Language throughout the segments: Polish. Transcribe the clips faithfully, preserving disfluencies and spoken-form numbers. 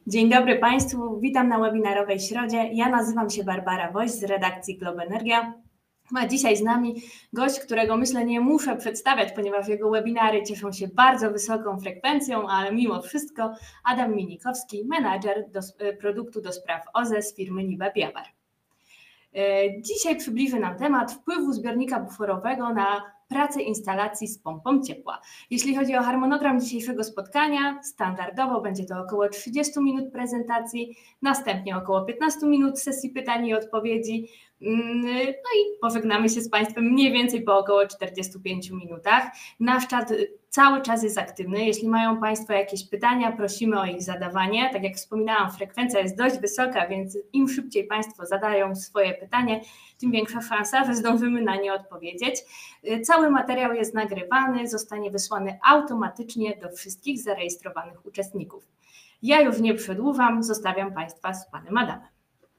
Dzień dobry Państwu, witam na webinarowej środzie. Ja nazywam się Barbara Woś z redakcji Globenergia. A dzisiaj z nami gość, którego myślę nie muszę przedstawiać, ponieważ jego webinary cieszą się bardzo wysoką frekwencją, ale mimo wszystko Adam Minikowski, menadżer do, produktu do spraw O Z E z firmy Nibe Biawar. Dzisiaj przybliży nam temat wpływu zbiornika buforowego na pracę instalacji z pompą ciepła. Jeśli chodzi o harmonogram dzisiejszego spotkania, standardowo będzie to około trzydzieści minut prezentacji, następnie około piętnaście minut sesji pytań i odpowiedzi, no i pożegnamy się z Państwem mniej więcej po około czterdziestu pięciu minutach. Nasz czat cały czas jest aktywny. Jeśli mają Państwo jakieś pytania, prosimy o ich zadawanie. Tak jak wspominałam, frekwencja jest dość wysoka, więc im szybciej Państwo zadają swoje pytanie, tym większa szansa, że zdążymy na nie odpowiedzieć. Cały materiał jest nagrywany, zostanie wysłany automatycznie do wszystkich zarejestrowanych uczestników. Ja już nie przedłużam, zostawiam Państwa z Panem Adamem.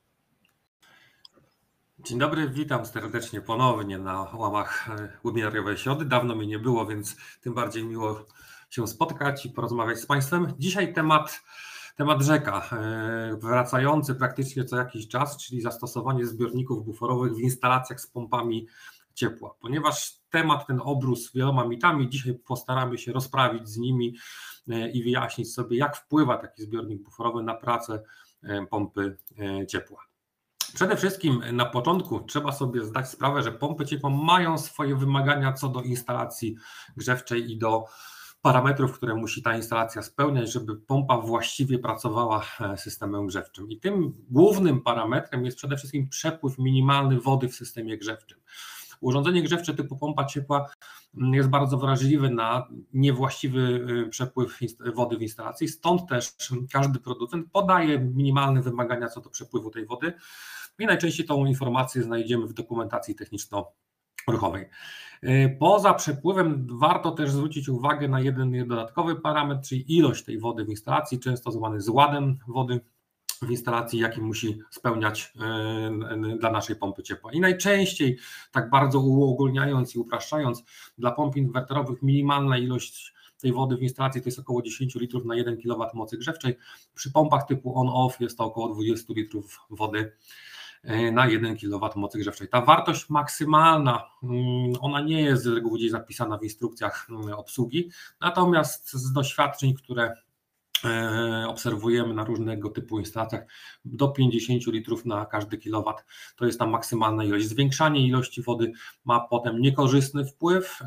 Dzień dobry, witam serdecznie ponownie na łamach webinarowej środy. Dawno mnie nie było, więc tym bardziej miło się spotkać i porozmawiać z Państwem. Dzisiaj temat, temat rzeka, wracający praktycznie co jakiś czas, czyli zastosowanie zbiorników buforowych w instalacjach z pompami ciepła. Ponieważ temat ten obrósł wieloma mitami, dzisiaj postaramy się rozprawić z nimi i wyjaśnić sobie, jak wpływa taki zbiornik buforowy na pracę pompy ciepła. Przede wszystkim na początku trzeba sobie zdać sprawę, że pompy ciepła mają swoje wymagania co do instalacji grzewczej i do parametrów, które musi ta instalacja spełniać, żeby pompa właściwie pracowała systemem grzewczym. I tym głównym parametrem jest przede wszystkim przepływ minimalny wody w systemie grzewczym. Urządzenie grzewcze typu pompa ciepła jest bardzo wrażliwe na niewłaściwy przepływ wody w instalacji, stąd też każdy producent podaje minimalne wymagania co do przepływu tej wody i najczęściej tą informację znajdziemy w dokumentacji techniczno-ruchowej. Poza przepływem warto też zwrócić uwagę na jeden dodatkowy parametr, czyli ilość tej wody w instalacji, często zwany zładem wody w instalacji, jaki musi spełniać dla naszej pompy ciepła. I najczęściej, tak bardzo uogólniając i upraszczając, dla pomp inwerterowych minimalna ilość tej wody w instalacji to jest około dziesięć litrów na jeden kilowat mocy grzewczej. Przy pompach typu on-off jest to około dwadzieścia litrów wody na jeden kilowat mocy grzewczej. Ta wartość maksymalna, ona nie jest z reguły gdzieś zapisana w instrukcjach obsługi, natomiast z doświadczeń, które obserwujemy na różnego typu instalacjach, do pięćdziesięciu litrów na każdy kilowat to jest ta maksymalna ilość. Zwiększanie ilości wody ma potem niekorzystny wpływ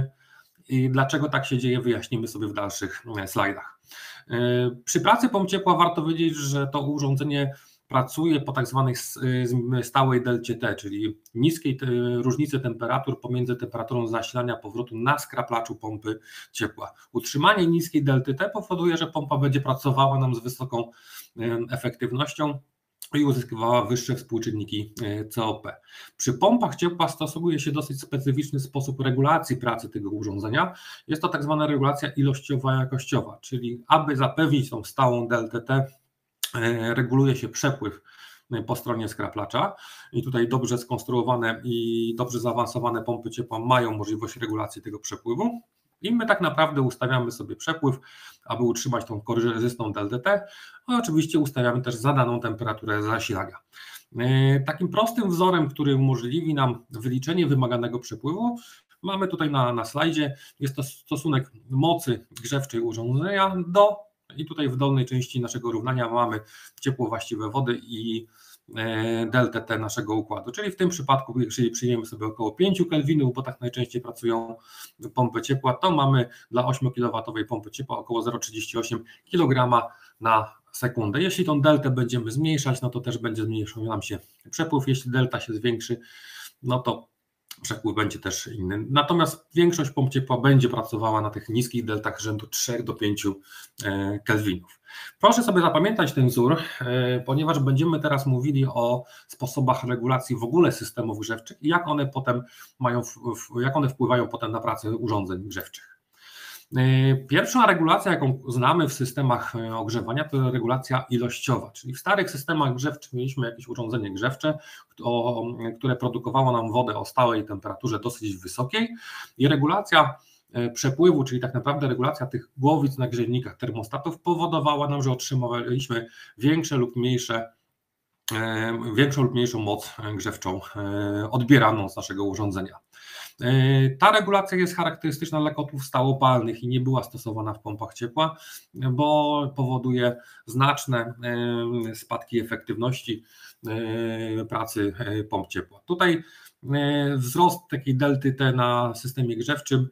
i dlaczego tak się dzieje, wyjaśnimy sobie w dalszych slajdach. Przy pracy pomp ciepła warto wiedzieć, że to urządzenie pracuje po tak zwanej stałej delcie T, czyli niskiej różnicy temperatur pomiędzy temperaturą zasilania powrotu na skraplaczu pompy ciepła. Utrzymanie niskiej delty T powoduje, że pompa będzie pracowała nam z wysoką efektywnością i uzyskiwała wyższe współczynniki C O P. Przy pompach ciepła stosuje się dosyć specyficzny sposób regulacji pracy tego urządzenia. Jest to tak zwana regulacja ilościowa-jakościowa, czyli aby zapewnić tą stałą deltę T, reguluje się przepływ po stronie skraplacza i tutaj dobrze skonstruowane i dobrze zaawansowane pompy ciepła mają możliwość regulacji tego przepływu i my tak naprawdę ustawiamy sobie przepływ, aby utrzymać tą korzystną deltę T, a oczywiście ustawiamy też zadaną temperaturę zasilania. Takim prostym wzorem, który umożliwi nam wyliczenie wymaganego przepływu, mamy tutaj na, na slajdzie, jest to stosunek mocy grzewczej urządzenia do, i tutaj w dolnej części naszego równania mamy ciepło właściwe wody i deltę T naszego układu, czyli w tym przypadku, jeżeli przyjmiemy sobie około pięć kelwinów, bo tak najczęściej pracują pompy ciepła, to mamy dla ośmiokilowatowej pompy ciepła około zero przecinek trzydzieści osiem kilograma na sekundę. Jeśli tą deltę będziemy zmniejszać, no to też będzie zmniejszał nam się przepływ. Jeśli delta się zwiększy, no to przepływ będzie też inny. Natomiast większość pomp ciepła będzie pracowała na tych niskich deltach rzędu trzy do pięciu kelwinów. Proszę sobie zapamiętać ten wzór, ponieważ będziemy teraz mówili o sposobach regulacji w ogóle systemów grzewczych i jak one potem mają, jak one wpływają potem na pracę urządzeń grzewczych. Pierwsza regulacja, jaką znamy w systemach ogrzewania, to regulacja ilościowa, czyli w starych systemach grzewczych mieliśmy jakieś urządzenie grzewcze, które produkowało nam wodę o stałej temperaturze dosyć wysokiej i regulacja przepływu, czyli tak naprawdę regulacja tych głowic na grzejnikach termostatów powodowała nam, że otrzymywaliśmy większe lub mniejsze większą lub mniejszą moc grzewczą odbieraną z naszego urządzenia. Ta regulacja jest charakterystyczna dla kotłów stałopalnych i nie była stosowana w pompach ciepła, bo powoduje znaczne spadki efektywności pracy pomp ciepła. Tutaj wzrost takiej delty T na systemie grzewczym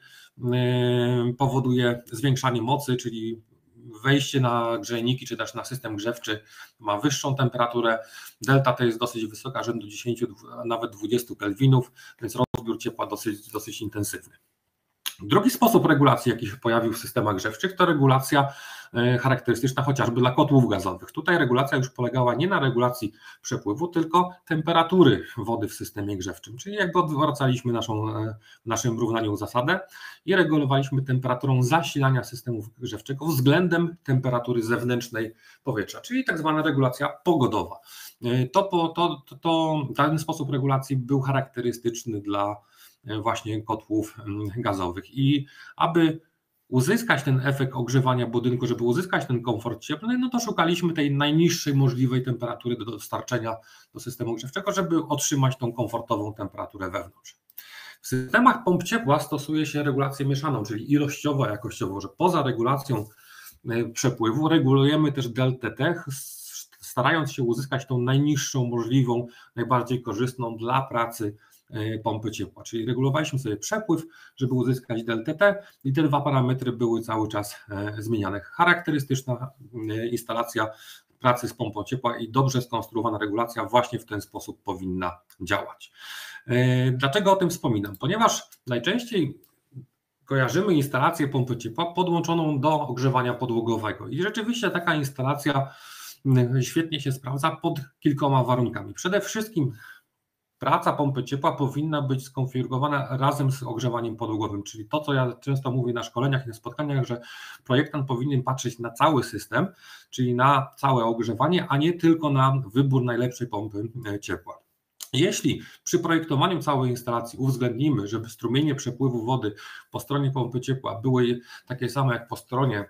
powoduje zwiększanie mocy, czyli wejście na grzejniki czy też na system grzewczy ma wyższą temperaturę. Delta T jest dosyć wysoka, rzędu dziesięć, nawet dwadzieścia kelwinów, więc rozbiór ciepła dosyć, dosyć intensywny. Drugi sposób regulacji, jaki się pojawił w systemach grzewczych, to regulacja charakterystyczna chociażby dla kotłów gazowych. Tutaj regulacja już polegała nie na regulacji przepływu, tylko temperatury wody w systemie grzewczym, czyli jakby odwracaliśmy naszą, w naszym równaniu zasadę i regulowaliśmy temperaturą zasilania systemu grzewczego względem temperatury zewnętrznej powietrza, czyli tak zwana regulacja pogodowa. To, to, to, to ten sposób regulacji był charakterystyczny dla właśnie kotłów gazowych i aby uzyskać ten efekt ogrzewania budynku, żeby uzyskać ten komfort cieplny, no to szukaliśmy tej najniższej możliwej temperatury do dostarczenia do systemu grzewczego, żeby otrzymać tą komfortową temperaturę wewnątrz. W systemach pomp ciepła stosuje się regulację mieszaną, czyli ilościowo, jakościowo, że poza regulacją przepływu regulujemy też deltę T, starając się uzyskać tą najniższą możliwą, najbardziej korzystną dla pracy pompy ciepła, czyli regulowaliśmy sobie przepływ, żeby uzyskać deltę T i te dwa parametry były cały czas zmieniane. Charakterystyczna instalacja pracy z pompą ciepła i dobrze skonstruowana regulacja właśnie w ten sposób powinna działać. Dlaczego o tym wspominam? Ponieważ najczęściej kojarzymy instalację pompy ciepła podłączoną do ogrzewania podłogowego i rzeczywiście taka instalacja świetnie się sprawdza pod kilkoma warunkami. Przede wszystkim praca pompy ciepła powinna być skonfigurowana razem z ogrzewaniem podłogowym, czyli to, co ja często mówię na szkoleniach i na spotkaniach, że projektant powinien patrzeć na cały system, czyli na całe ogrzewanie, a nie tylko na wybór najlepszej pompy ciepła. Jeśli przy projektowaniu całej instalacji uwzględnimy, żeby strumienie przepływu wody po stronie pompy ciepła były takie same jak po stronie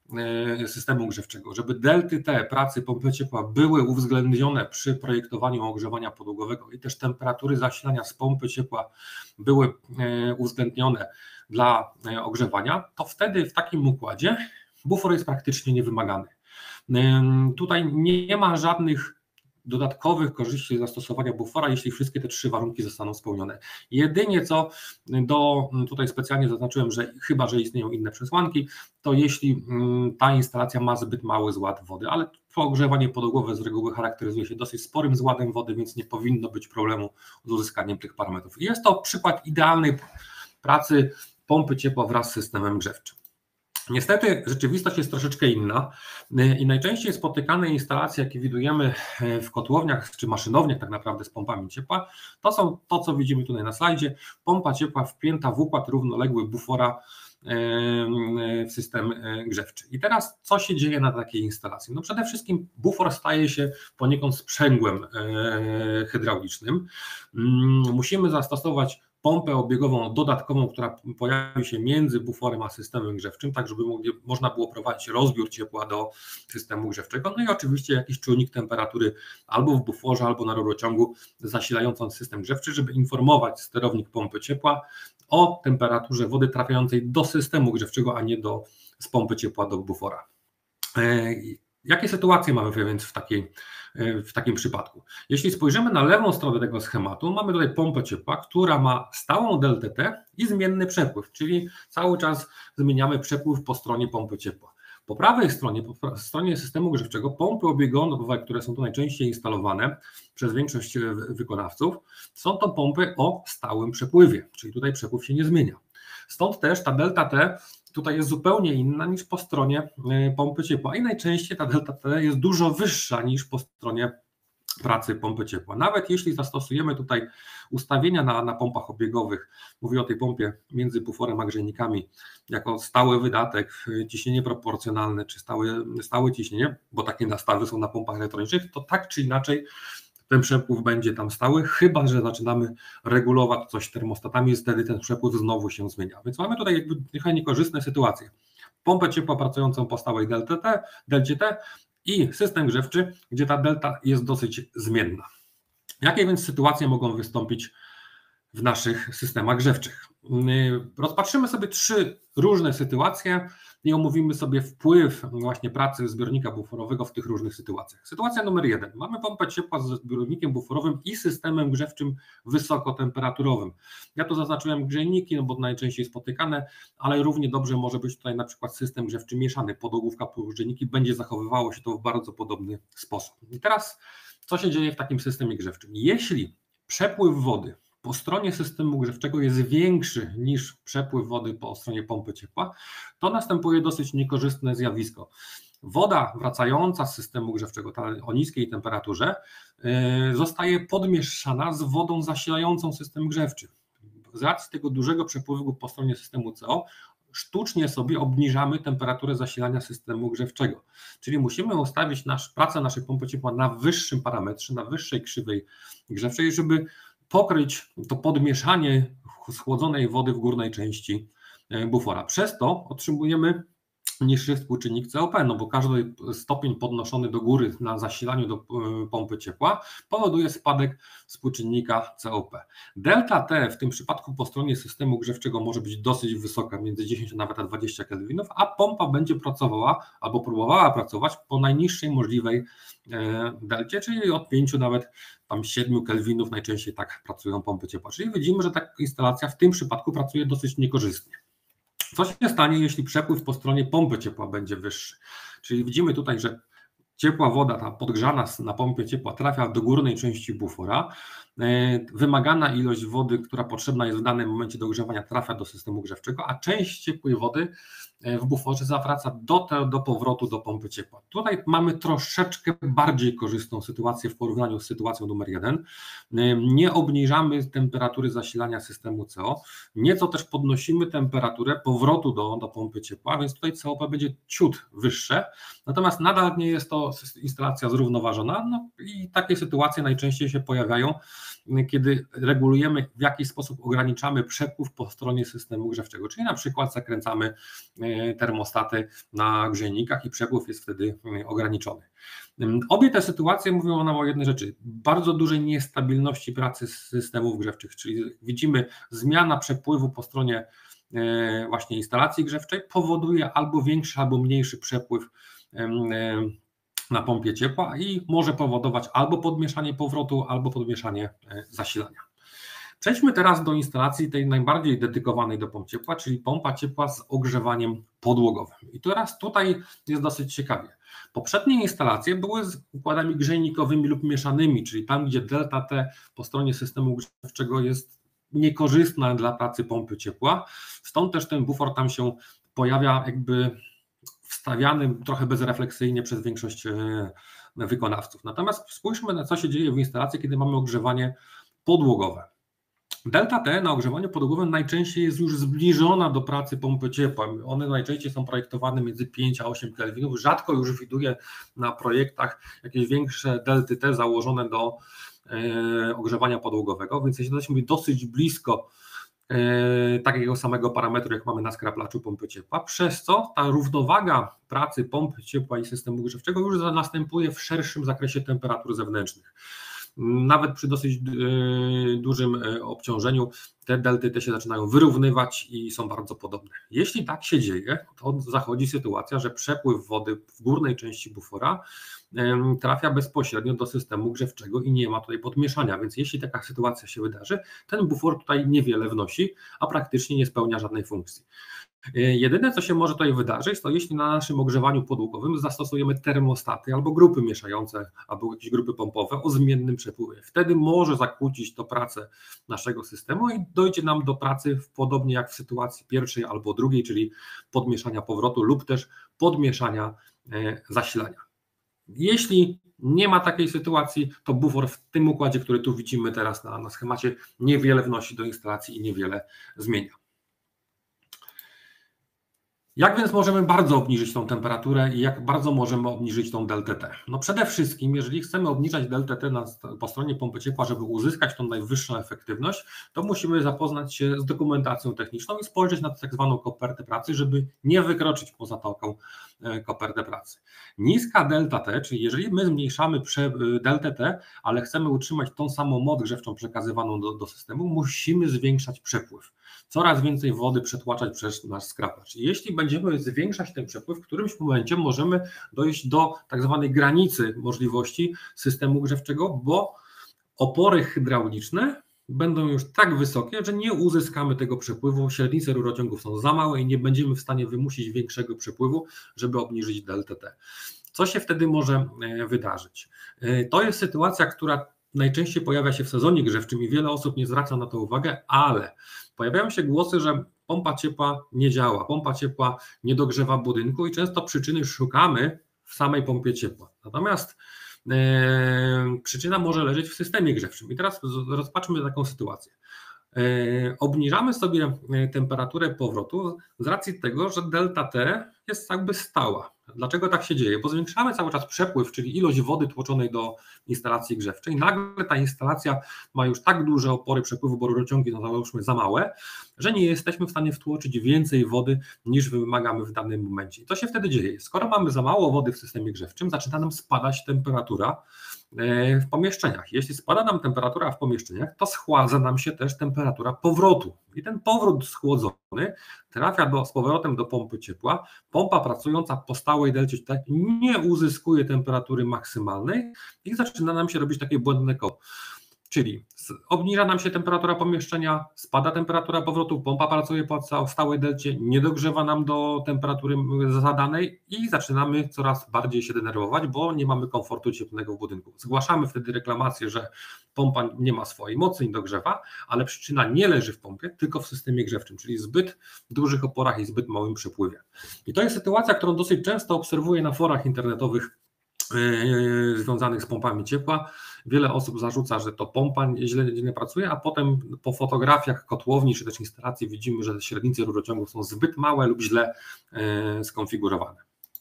systemu grzewczego, żeby delty T pracy pompy ciepła były uwzględnione przy projektowaniu ogrzewania podłogowego i też temperatury zasilania z pompy ciepła były uwzględnione dla ogrzewania, to wtedy w takim układzie bufor jest praktycznie niewymagany. Tutaj nie ma żadnych dodatkowych korzyści zastosowania bufora, jeśli wszystkie te trzy warunki zostaną spełnione. Jedynie co do, tutaj specjalnie zaznaczyłem, że chyba, że istnieją inne przesłanki, to jeśli ta instalacja ma zbyt mały zład wody, ale ogrzewanie podłogowe z reguły charakteryzuje się dosyć sporym zładem wody, więc nie powinno być problemu z uzyskaniem tych parametrów. Jest to przykład idealnej pracy pompy ciepła wraz z systemem grzewczym. Niestety rzeczywistość jest troszeczkę inna i najczęściej spotykane instalacje, jakie widujemy w kotłowniach czy maszynowniach tak naprawdę z pompami ciepła, to są to, co widzimy tutaj na slajdzie, pompa ciepła wpięta w układ równoległy bufora w system grzewczy. I teraz co się dzieje na takiej instalacji? No przede wszystkim bufor staje się poniekąd sprzęgłem hydraulicznym. Musimy zastosować pompę obiegową dodatkową, która pojawi się między buforem a systemem grzewczym, tak żeby mogli, można było prowadzić rozbiór ciepła do systemu grzewczego. No i oczywiście jakiś czujnik temperatury albo w buforze, albo na rurociągu zasilającym system grzewczy, żeby informować sterownik pompy ciepła o temperaturze wody trafiającej do systemu grzewczego, a nie do, z pompy ciepła do bufora. Jakie sytuacje mamy więc w takiej w takim przypadku? Jeśli spojrzymy na lewą stronę tego schematu, mamy tutaj pompę ciepła, która ma stałą deltę T i zmienny przepływ, czyli cały czas zmieniamy przepływ po stronie pompy ciepła. Po prawej stronie, po stronie systemu grzewczego, pompy obiegowe, które są tu najczęściej instalowane przez większość wykonawców, są to pompy o stałym przepływie, czyli tutaj przepływ się nie zmienia. Stąd też ta delta T tutaj jest zupełnie inna niż po stronie pompy ciepła i najczęściej ta delta T jest dużo wyższa niż po stronie pracy pompy ciepła. Nawet jeśli zastosujemy tutaj ustawienia na, na pompach obiegowych, mówię o tej pompie między buforem a grzejnikami, jako stały wydatek, ciśnienie proporcjonalne czy stałe, stałe ciśnienie, bo takie nastawy są na pompach elektronicznych, to tak czy inaczej ten przepływ będzie tam stały, chyba że zaczynamy regulować coś termostatami i wtedy ten przepływ znowu się zmienia. Więc mamy tutaj jakby trochę niekorzystne sytuacje. Pompę ciepła pracującą po stałej delcie T, delcie T i system grzewczy, gdzie ta delta jest dosyć zmienna. Jakie więc sytuacje mogą wystąpić w naszych systemach grzewczych? Rozpatrzymy sobie trzy różne sytuacje i omówimy sobie wpływ właśnie pracy zbiornika buforowego w tych różnych sytuacjach. Sytuacja numer jeden. Mamy pompę ciepła ze zbiornikiem buforowym i systemem grzewczym wysokotemperaturowym. Ja tu zaznaczyłem grzejniki, no bo najczęściej spotykane, ale równie dobrze może być tutaj na przykład system grzewczy mieszany, podłogówka plus grzejniki, będzie zachowywało się to w bardzo podobny sposób. I teraz co się dzieje w takim systemie grzewczym? Jeśli przepływ wody po stronie systemu grzewczego jest większy niż przepływ wody po stronie pompy ciepła, to następuje dosyć niekorzystne zjawisko. Woda wracająca z systemu grzewczego o niskiej temperaturze zostaje podmieszana z wodą zasilającą system grzewczy. Z racji tego dużego przepływu po stronie systemu C O sztucznie sobie obniżamy temperaturę zasilania systemu grzewczego. Czyli musimy ustawić nasz, pracę naszej pompy ciepła na wyższym parametrze, na wyższej krzywej grzewczej, żeby pokryć to podmieszanie schłodzonej wody w górnej części bufora. Przez to otrzymujemy niższy współczynnik C O P, no bo każdy stopień podnoszony do góry na zasilaniu do pompy ciepła powoduje spadek współczynnika C O P. Delta T w tym przypadku po stronie systemu grzewczego może być dosyć wysoka, między dziesięć a nawet dwadzieścia kelwinów, a pompa będzie pracowała albo próbowała pracować po najniższej możliwej delcie, czyli od pięciu nawet tam siedmiu kelwinów, najczęściej tak pracują pompy ciepła. Czyli widzimy, że ta instalacja w tym przypadku pracuje dosyć niekorzystnie. Co się stanie, jeśli przepływ po stronie pompy ciepła będzie wyższy? Czyli widzimy tutaj, że ciepła woda, ta podgrzana na pompie ciepła trafia do górnej części bufora. Wymagana ilość wody, która potrzebna jest w danym momencie do ogrzewania, trafia do systemu grzewczego, a część ciepłej wody w buforze zawraca do, te, do powrotu do pompy ciepła. Tutaj mamy troszeczkę bardziej korzystną sytuację w porównaniu z sytuacją numer jeden. Nie obniżamy temperatury zasilania systemu C O, nieco też podnosimy temperaturę powrotu do, do pompy ciepła, więc tutaj C O P będzie ciut wyższe, natomiast nadal nie jest to instalacja zrównoważona, no i takie sytuacje najczęściej się pojawiają, kiedy regulujemy, w jaki sposób ograniczamy przepływ po stronie systemu grzewczego, czyli na przykład zakręcamy termostaty na grzejnikach i przepływ jest wtedy ograniczony. Obie te sytuacje mówią nam o jednej rzeczy, bardzo dużej niestabilności pracy systemów grzewczych, czyli widzimy zmiana przepływu po stronie właśnie instalacji grzewczej powoduje albo większy, albo mniejszy przepływ na pompie ciepła i może powodować albo podmieszanie powrotu, albo podmieszanie zasilania. Przejdźmy teraz do instalacji tej najbardziej dedykowanej do pomp ciepła, czyli pompa ciepła z ogrzewaniem podłogowym. I teraz tutaj jest dosyć ciekawie. Poprzednie instalacje były z układami grzejnikowymi lub mieszanymi, czyli tam, gdzie delta T po stronie systemu grzewczego jest niekorzystna dla pracy pompy ciepła, stąd też ten bufor tam się pojawia jakby wstawiany trochę bezrefleksyjnie przez większość wykonawców. Natomiast spójrzmy na co się dzieje w instalacji, kiedy mamy ogrzewanie podłogowe. Delta T na ogrzewaniu podłogowym najczęściej jest już zbliżona do pracy pompy ciepła. One najczęściej są projektowane między pięć a osiem kelwinów. Rzadko już widuję na projektach jakieś większe delty T założone do e, ogrzewania podłogowego, więc jesteśmy dosyć blisko e, takiego samego parametru, jak mamy na skraplaczu pompy ciepła, przez co ta równowaga pracy pompy ciepła i systemu grzewczego już następuje w szerszym zakresie temperatur zewnętrznych. Nawet przy dosyć dużym obciążeniu te delty te się zaczynają wyrównywać i są bardzo podobne. Jeśli tak się dzieje, to zachodzi sytuacja, że przepływ wody w górnej części bufora trafia bezpośrednio do systemu grzewczego i nie ma tutaj podmieszania, więc jeśli taka sytuacja się wydarzy, ten bufor tutaj niewiele wnosi, a praktycznie nie spełnia żadnej funkcji. Jedyne, co się może tutaj wydarzyć, to jeśli na naszym ogrzewaniu podłogowym zastosujemy termostaty albo grupy mieszające, albo jakieś grupy pompowe o zmiennym przepływie. Wtedy może zakłócić to pracę naszego systemu i dojdzie nam do pracy podobnie jak w sytuacji pierwszej albo drugiej, czyli podmieszania powrotu lub też podmieszania zasilania. Jeśli nie ma takiej sytuacji, to bufor w tym układzie, który tu widzimy teraz na, na schemacie, niewiele wnosi do instalacji i niewiele zmienia. Jak więc możemy bardzo obniżyć tą temperaturę i jak bardzo możemy obniżyć tą deltę T? No przede wszystkim, jeżeli chcemy obniżać deltę T na, po stronie pompy ciepła, żeby uzyskać tą najwyższą efektywność, to musimy zapoznać się z dokumentacją techniczną i spojrzeć na tak zwaną kopertę pracy, żeby nie wykroczyć poza taką kopertę pracy. Niska delta T, czyli jeżeli my zmniejszamy deltę T, ale chcemy utrzymać tą samą moc grzewczą przekazywaną do, do systemu, musimy zwiększać przepływ. Coraz więcej wody przetłaczać przez nasz skrapacz. Jeśli będziemy zwiększać ten przepływ, w którymś momencie możemy dojść do tak zwanej granicy możliwości systemu grzewczego, bo opory hydrauliczne będą już tak wysokie, że nie uzyskamy tego przepływu, średnice rurociągów są za małe i nie będziemy w stanie wymusić większego przepływu, żeby obniżyć deltę T. Co się wtedy może wydarzyć? To jest sytuacja, która najczęściej pojawia się w sezonie grzewczym i wiele osób nie zwraca na to uwagę, ale pojawiają się głosy, że pompa ciepła nie działa, pompa ciepła nie dogrzewa budynku i często przyczyny szukamy w samej pompie ciepła. Natomiast e, przyczyna może leżeć w systemie grzewczym. I teraz rozpatrzmy taką sytuację. E, obniżamy sobie temperaturę powrotu z racji tego, że delta T jest jakby stała. Dlaczego tak się dzieje? Bo zwiększamy cały czas przepływ, czyli ilość wody tłoczonej do instalacji grzewczej. Nagle ta instalacja ma już tak duże opory przepływu, bo rurociągi no załóżmy za małe, że nie jesteśmy w stanie wtłoczyć więcej wody niż wymagamy w danym momencie. I co się wtedy dzieje? Skoro mamy za mało wody w systemie grzewczym, zaczyna nam spadać temperatura w pomieszczeniach. Jeśli spada nam temperatura w pomieszczeniach, to schładza nam się też temperatura powrotu. I ten powrót schłodzony trafia do, z powrotem do pompy ciepła. Pompa pracująca po stałej delcie T nie uzyskuje temperatury maksymalnej i zaczyna nam się robić takie błędne koło. Czyli obniża nam się temperatura pomieszczenia, spada temperatura powrotu, pompa pracuje po stałej delcie, nie dogrzewa nam do temperatury zadanej i zaczynamy coraz bardziej się denerwować, bo nie mamy komfortu cieplnego w budynku. Zgłaszamy wtedy reklamację, że pompa nie ma swojej mocy, nie dogrzewa, ale przyczyna nie leży w pompie, tylko w systemie grzewczym, czyli zbyt dużych oporach i zbyt małym przepływie. I to jest sytuacja, którą dosyć często obserwuję na forach internetowych Yy, związanych z pompami ciepła. Wiele osób zarzuca, że to pompa źle nie pracuje, a potem po fotografiach kotłowni czy też instalacji widzimy, że średnice rurociągów są zbyt małe lub źle yy, skonfigurowane.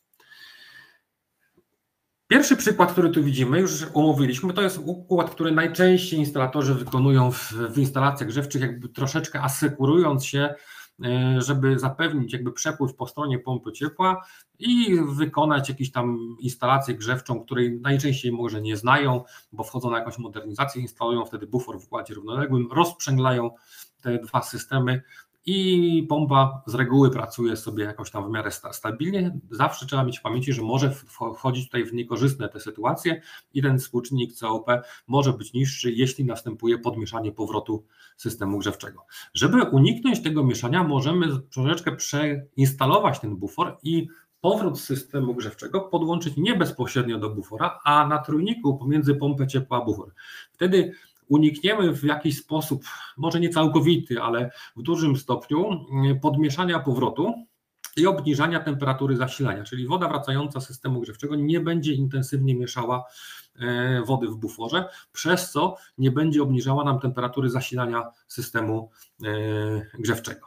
Pierwszy przykład, który tu widzimy, już omówiliśmy, to jest układ, który najczęściej instalatorzy wykonują w, w instalacjach grzewczych, jakby troszeczkę asekurując się, żeby zapewnić jakby przepływ po stronie pompy ciepła i wykonać jakąś tam instalację grzewczą, której najczęściej może nie znają, bo wchodzą na jakąś modernizację, instalują wtedy bufor w układzie równoległym, rozsprzęglają te dwa systemy i pompa z reguły pracuje sobie jakoś tam w miarę stabilnie. Zawsze trzeba mieć w pamięci, że może wchodzić tutaj w niekorzystne te sytuacje i ten współczynnik C O P może być niższy, jeśli następuje podmieszanie powrotu systemu grzewczego. Żeby uniknąć tego mieszania, możemy troszeczkę przeinstalować ten bufor i powrót systemu grzewczego podłączyć nie bezpośrednio do bufora, a na trójniku pomiędzy pompę ciepła a bufor. Wtedy unikniemy w jakiś sposób, może nie całkowity, ale w dużym stopniu podmieszania powrotu i obniżania temperatury zasilania, czyli woda wracająca z systemu grzewczego nie będzie intensywnie mieszała wody w buforze, przez co nie będzie obniżała nam temperatury zasilania systemu grzewczego.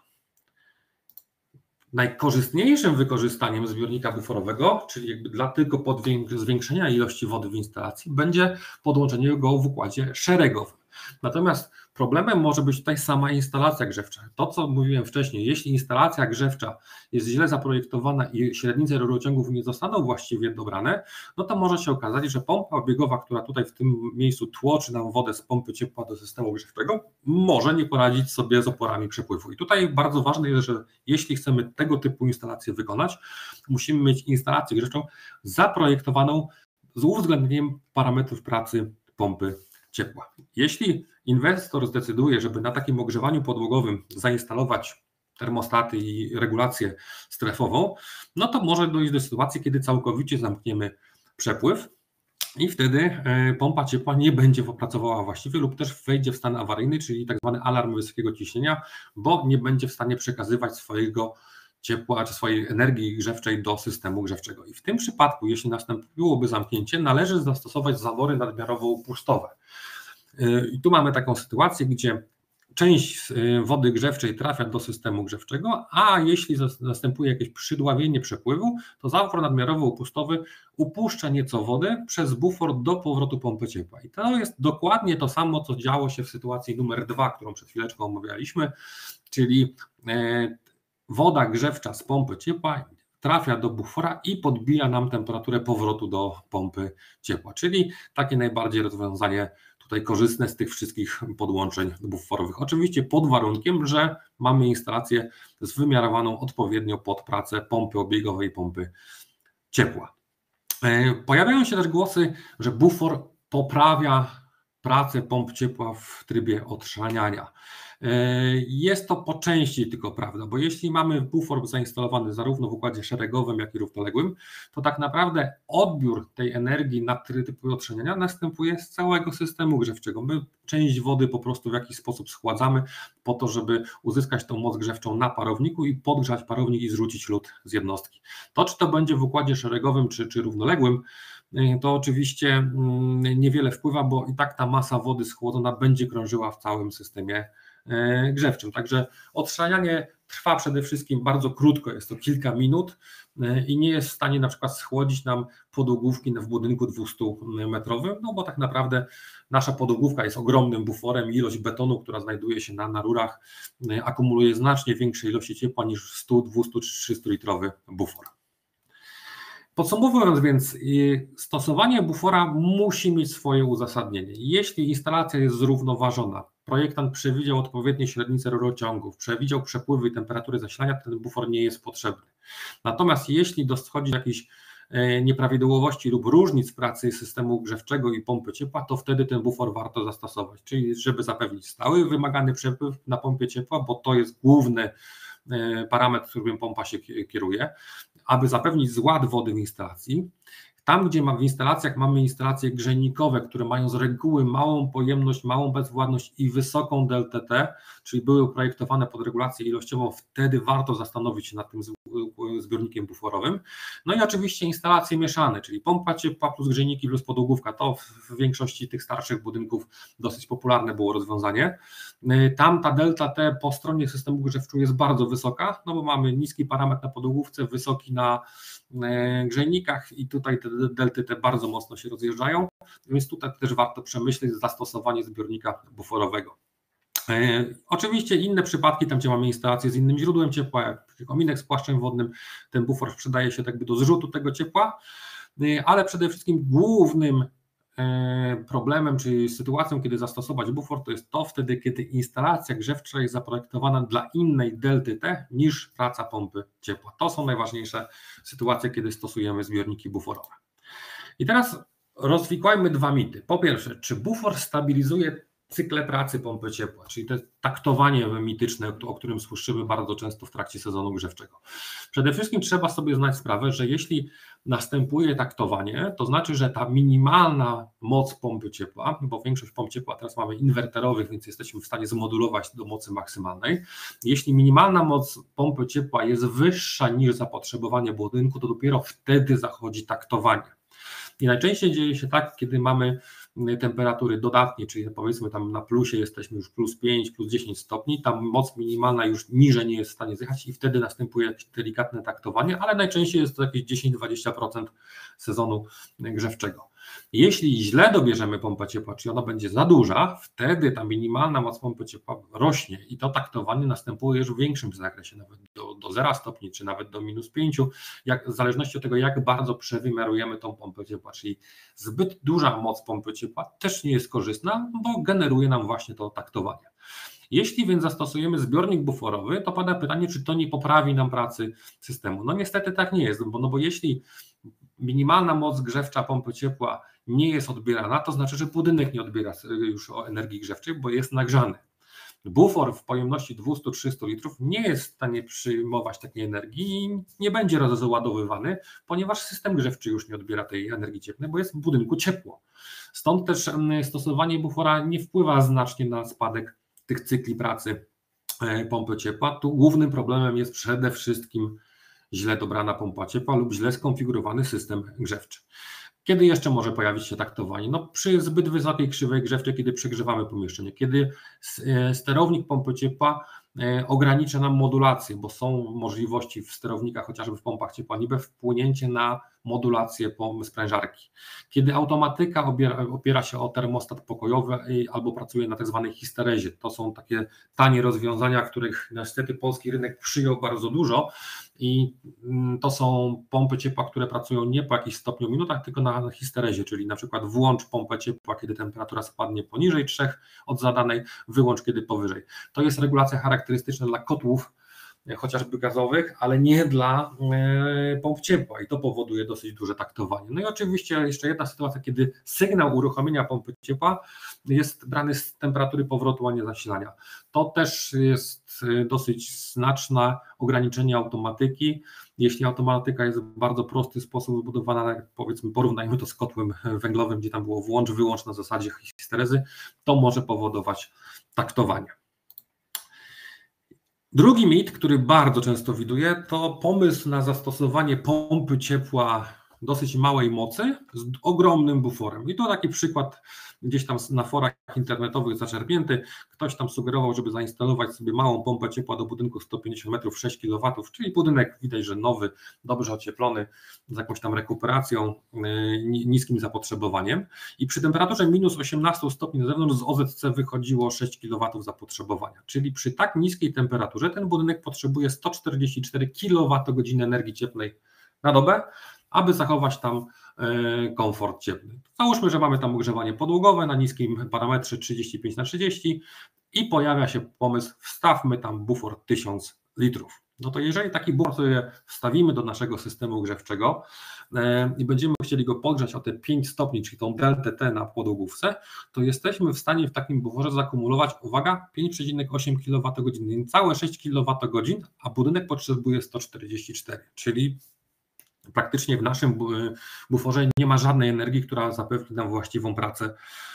Najkorzystniejszym wykorzystaniem zbiornika buforowego, czyli jakby dla tylko zwiększenia ilości wody w instalacji, będzie podłączenie go w układzie szeregowym. Natomiast problemem może być tutaj sama instalacja grzewcza. To, co mówiłem wcześniej, jeśli instalacja grzewcza jest źle zaprojektowana i średnice rurociągów nie zostaną właściwie dobrane, no to może się okazać, że pompa obiegowa, która tutaj w tym miejscu tłoczy nam wodę z pompy ciepła do systemu grzewczego, może nie poradzić sobie z oporami przepływu. I tutaj bardzo ważne jest, że jeśli chcemy tego typu instalację wykonać, musimy mieć instalację grzewczą zaprojektowaną z uwzględnieniem parametrów pracy pompy ciepła. Jeśli inwestor zdecyduje, żeby na takim ogrzewaniu podłogowym zainstalować termostaty i regulację strefową, no to może dojść do sytuacji, kiedy całkowicie zamkniemy przepływ i wtedy pompa ciepła nie będzie pracowała właściwie lub też wejdzie w stan awaryjny, czyli tak zwany alarm wysokiego ciśnienia, bo nie będzie w stanie przekazywać swojego ciepła czy swojej energii grzewczej do systemu grzewczego. I w tym przypadku, jeśli nastąpiłoby zamknięcie, należy zastosować zawory nadmiarowo upustowe. I tu mamy taką sytuację, gdzie część wody grzewczej trafia do systemu grzewczego, a jeśli następuje jakieś przydławienie przepływu, to zafor nadmiarowo-upustowy upuszcza nieco wody przez bufor do powrotu pompy ciepła. I to jest dokładnie to samo, co działo się w sytuacji numer dwa, którą przed chwileczką omawialiśmy, czyli woda grzewcza z pompy ciepła trafia do bufora i podbija nam temperaturę powrotu do pompy ciepła, czyli takie najbardziej rozwiązanie tutaj korzystne z tych wszystkich podłączeń buforowych. Oczywiście pod warunkiem, że mamy instalację zwymiarowaną odpowiednio pod pracę pompy obiegowej, pompy ciepła. Pojawiają się też głosy, że bufor poprawia pracę pomp ciepła w trybie odszraniania. Jest to po części tylko prawda, bo jeśli mamy bufor zainstalowany zarówno w układzie szeregowym, jak i równoległym, to tak naprawdę odbiór tej energii na typy odszraniania następuje z całego systemu grzewczego. My część wody po prostu w jakiś sposób schładzamy po to, żeby uzyskać tą moc grzewczą na parowniku i podgrzać parownik i zrzucić lód z jednostki. To, czy to będzie w układzie szeregowym, czy, czy równoległym, to oczywiście niewiele wpływa, bo i tak ta masa wody schłodzona będzie krążyła w całym systemie grzewczym. Także odszranianie trwa przede wszystkim bardzo krótko, jest to kilka minut i nie jest w stanie na przykład schłodzić nam podłogówki w budynku dwustumetrowym, no bo tak naprawdę nasza podłogówka jest ogromnym buforem, ilość betonu, która znajduje się na, na rurach, akumuluje znacznie większe ilości ciepła niż sto, dwieście czy trzysta litrowy bufor. Podsumowując więc, stosowanie bufora musi mieć swoje uzasadnienie. Jeśli instalacja jest zrównoważona, projektant przewidział odpowiednie średnice rurociągów, przewidział przepływy i temperatury zasilania, ten bufor nie jest potrzebny. Natomiast jeśli dochodzi do jakichś nieprawidłowości lub różnic pracy systemu grzewczego i pompy ciepła, to wtedy ten bufor warto zastosować, czyli żeby zapewnić stały wymagany przepływ na pompie ciepła, bo to jest główny parametr, którym pompa się kieruje, aby zapewnić zład wody w instalacji. Tam, gdzie ma, w instalacjach mamy instalacje grzejnikowe, które mają z reguły małą pojemność, małą bezwładność i wysoką D L T T, czyli były projektowane pod regulację ilościową, wtedy warto zastanowić się nad tym zbiornikiem buforowym. No i oczywiście instalacje mieszane, czyli pompa ciepła plus grzejniki plus podłogówka, to w większości tych starszych budynków dosyć popularne było rozwiązanie. Tam ta delta T po stronie systemu grzewczego jest bardzo wysoka, no bo mamy niski parametr na podłogówce, wysoki na grzejnikach i tutaj te delty te bardzo mocno się rozjeżdżają, więc tutaj też warto przemyśleć zastosowanie zbiornika buforowego. E, oczywiście inne przypadki, tam gdzie mamy instalację z innym źródłem ciepła, jak kominek z płaszczem wodnym, ten bufor przydaje się tak by do zrzutu tego ciepła, e, ale przede wszystkim głównym e, problemem, czyli sytuacją, kiedy zastosować bufor, to jest to wtedy, kiedy instalacja grzewcza jest zaprojektowana dla innej delty T niż praca pompy ciepła. To są najważniejsze sytuacje, kiedy stosujemy zbiorniki buforowe. I teraz rozwikłajmy dwa mity. Po pierwsze, czy bufor stabilizuje cykle pracy pompy ciepła, czyli to taktowanie mityczne, o którym słyszymy bardzo często w trakcie sezonu grzewczego. Przede wszystkim trzeba sobie zdać sprawę, że jeśli następuje taktowanie, to znaczy, że ta minimalna moc pompy ciepła, bo większość pomp ciepła teraz mamy inwerterowych, więc jesteśmy w stanie zmodulować do mocy maksymalnej. Jeśli minimalna moc pompy ciepła jest wyższa niż zapotrzebowanie budynku, to dopiero wtedy zachodzi taktowanie. I najczęściej dzieje się tak, kiedy mamy temperatury dodatnie, czyli powiedzmy tam na plusie jesteśmy już plus pięć, plus dziesięć stopni, tam moc minimalna już niżej nie jest w stanie zjechać i wtedy następuje jakieś delikatne taktowanie, ale najczęściej jest to jakieś dziesięć do dwudziestu procent sezonu grzewczego. Jeśli źle dobierzemy pompę ciepła, czyli ona będzie za duża, wtedy ta minimalna moc pompy ciepła rośnie i to taktowanie następuje już w większym zakresie, nawet do, do zera stopni, czy nawet do minus pięciu, jak, w zależności od tego, jak bardzo przewymiarujemy tą pompę ciepła, czyli zbyt duża moc pompy ciepła też nie jest korzystna, bo generuje nam właśnie to taktowanie. Jeśli więc zastosujemy zbiornik buforowy, to pada pytanie, czy to nie poprawi nam pracy systemu. No niestety tak nie jest, bo, no bo jeśli minimalna moc grzewcza pompy ciepła nie jest odbierana, to znaczy, że budynek nie odbiera już energii grzewczej, bo jest nagrzany. Bufor w pojemności dwieście do trzystu litrów nie jest w stanie przyjmować takiej energii i nie będzie rozładowywany, ponieważ system grzewczy już nie odbiera tej energii cieplnej, bo jest w budynku ciepło. Stąd też stosowanie bufora nie wpływa znacznie na spadek tych cykli pracy pompy ciepła. Tu głównym problemem jest przede wszystkim źle dobrana pompa ciepła lub źle skonfigurowany system grzewczy. Kiedy jeszcze może pojawić się taktowanie? No przy zbyt wysokiej krzywej grzewczej, kiedy przegrzewamy pomieszczenie, kiedy sterownik pompy ciepła ogranicza nam modulację, bo są możliwości w sterownikach, chociażby w pompach ciepła niby wpłynięcie na modulację sprężarki. Kiedy automatyka opiera, opiera się o termostat pokojowy albo pracuje na tak zwanej histerezie. To są takie tanie rozwiązania, których niestety polski rynek przyjął bardzo dużo i to są pompy ciepła, które pracują nie po jakichś stopniu minutach, tylko na histerezie, czyli na przykład włącz pompę ciepła, kiedy temperatura spadnie poniżej trzech od zadanej, wyłącz kiedy powyżej. To jest regulacja charakterystyczna dla kotłów, chociażby gazowych, ale nie dla pomp ciepła i to powoduje dosyć duże taktowanie. No i oczywiście jeszcze jedna sytuacja, kiedy sygnał uruchomienia pompy ciepła jest brany z temperatury powrotu, a nie zasilania. To też jest dosyć znaczne ograniczenie automatyki. Jeśli automatyka jest w bardzo prosty sposób wybudowana, jak powiedzmy porównajmy to z kotłem węglowym, gdzie tam było włącz, wyłącz na zasadzie histerezy, to może powodować taktowanie. Drugi mit, który bardzo często widuję, to pomysł na zastosowanie pompy ciepła dosyć małej mocy z ogromnym buforem. I to taki przykład gdzieś tam na forach internetowych zaczerpnięty. Ktoś tam sugerował, żeby zainstalować sobie małą pompę ciepła do budynku sto pięćdziesiąt metrów, sześć kilowatów, czyli budynek widać, że nowy, dobrze ocieplony, z jakąś tam rekuperacją, niskim zapotrzebowaniem. I przy temperaturze minus osiemnaście stopni na zewnątrz z O Z C wychodziło sześć kilowatów zapotrzebowania. Czyli przy tak niskiej temperaturze ten budynek potrzebuje sto czterdzieści cztery kilowatogodziny energii cieplnej na dobę, aby zachować tam komfort cieplny. Załóżmy, że mamy tam ogrzewanie podłogowe na niskim parametrze trzydzieści pięć na trzydzieści i pojawia się pomysł, wstawmy tam bufor tysiąc litrów. No to jeżeli taki bufor sobie wstawimy do naszego systemu grzewczego i będziemy chcieli go podgrzać o te pięć stopni, czyli tą deltę T na podłogówce, to jesteśmy w stanie w takim buforze zakumulować, uwaga, pięć przecinek osiem kilowatogodzin, niecałe sześć kilowatogodzin, a budynek potrzebuje sto czterdzieści cztery, czyli praktycznie w naszym buforze nie ma żadnej energii, która zapewni nam właściwą pracę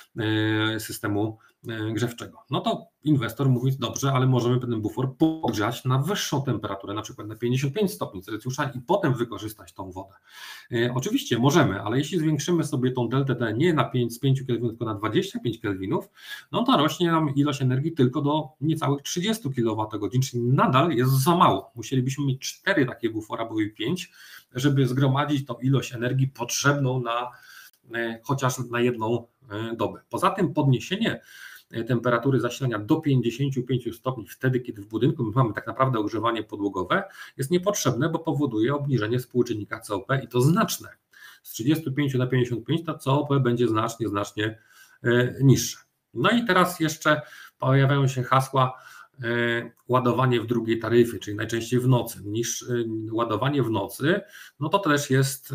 systemu grzewczego. No to inwestor mówi, dobrze, ale możemy ten bufor podgrzać na wyższą temperaturę, na przykład na pięćdziesiąt pięć stopni Celsjusza i potem wykorzystać tą wodę. Oczywiście możemy, ale jeśli zwiększymy sobie tą deltę T nie na pięć, z pięciu kelwinów, tylko na dwadzieścia pięć kelwinów, no to rośnie nam ilość energii tylko do niecałych trzydziestu kilowatogodzin, czyli nadal jest za mało. Musielibyśmy mieć cztery takie bufora, bo i pięć, żeby zgromadzić tą ilość energii potrzebną na chociaż na jedną dobę. Poza tym podniesienie temperatury zasilania do pięćdziesięciu pięciu stopni wtedy, kiedy w budynku mamy tak naprawdę ogrzewanie podłogowe, jest niepotrzebne, bo powoduje obniżenie współczynnika C O P i to znaczne. Z trzydziestu pięciu na pięćdziesiąt pięć to C O P będzie znacznie, znacznie niższe. No i teraz jeszcze pojawiają się hasła ładowanie w drugiej taryfie, czyli najczęściej w nocy. Niż ładowanie w nocy, no to też jest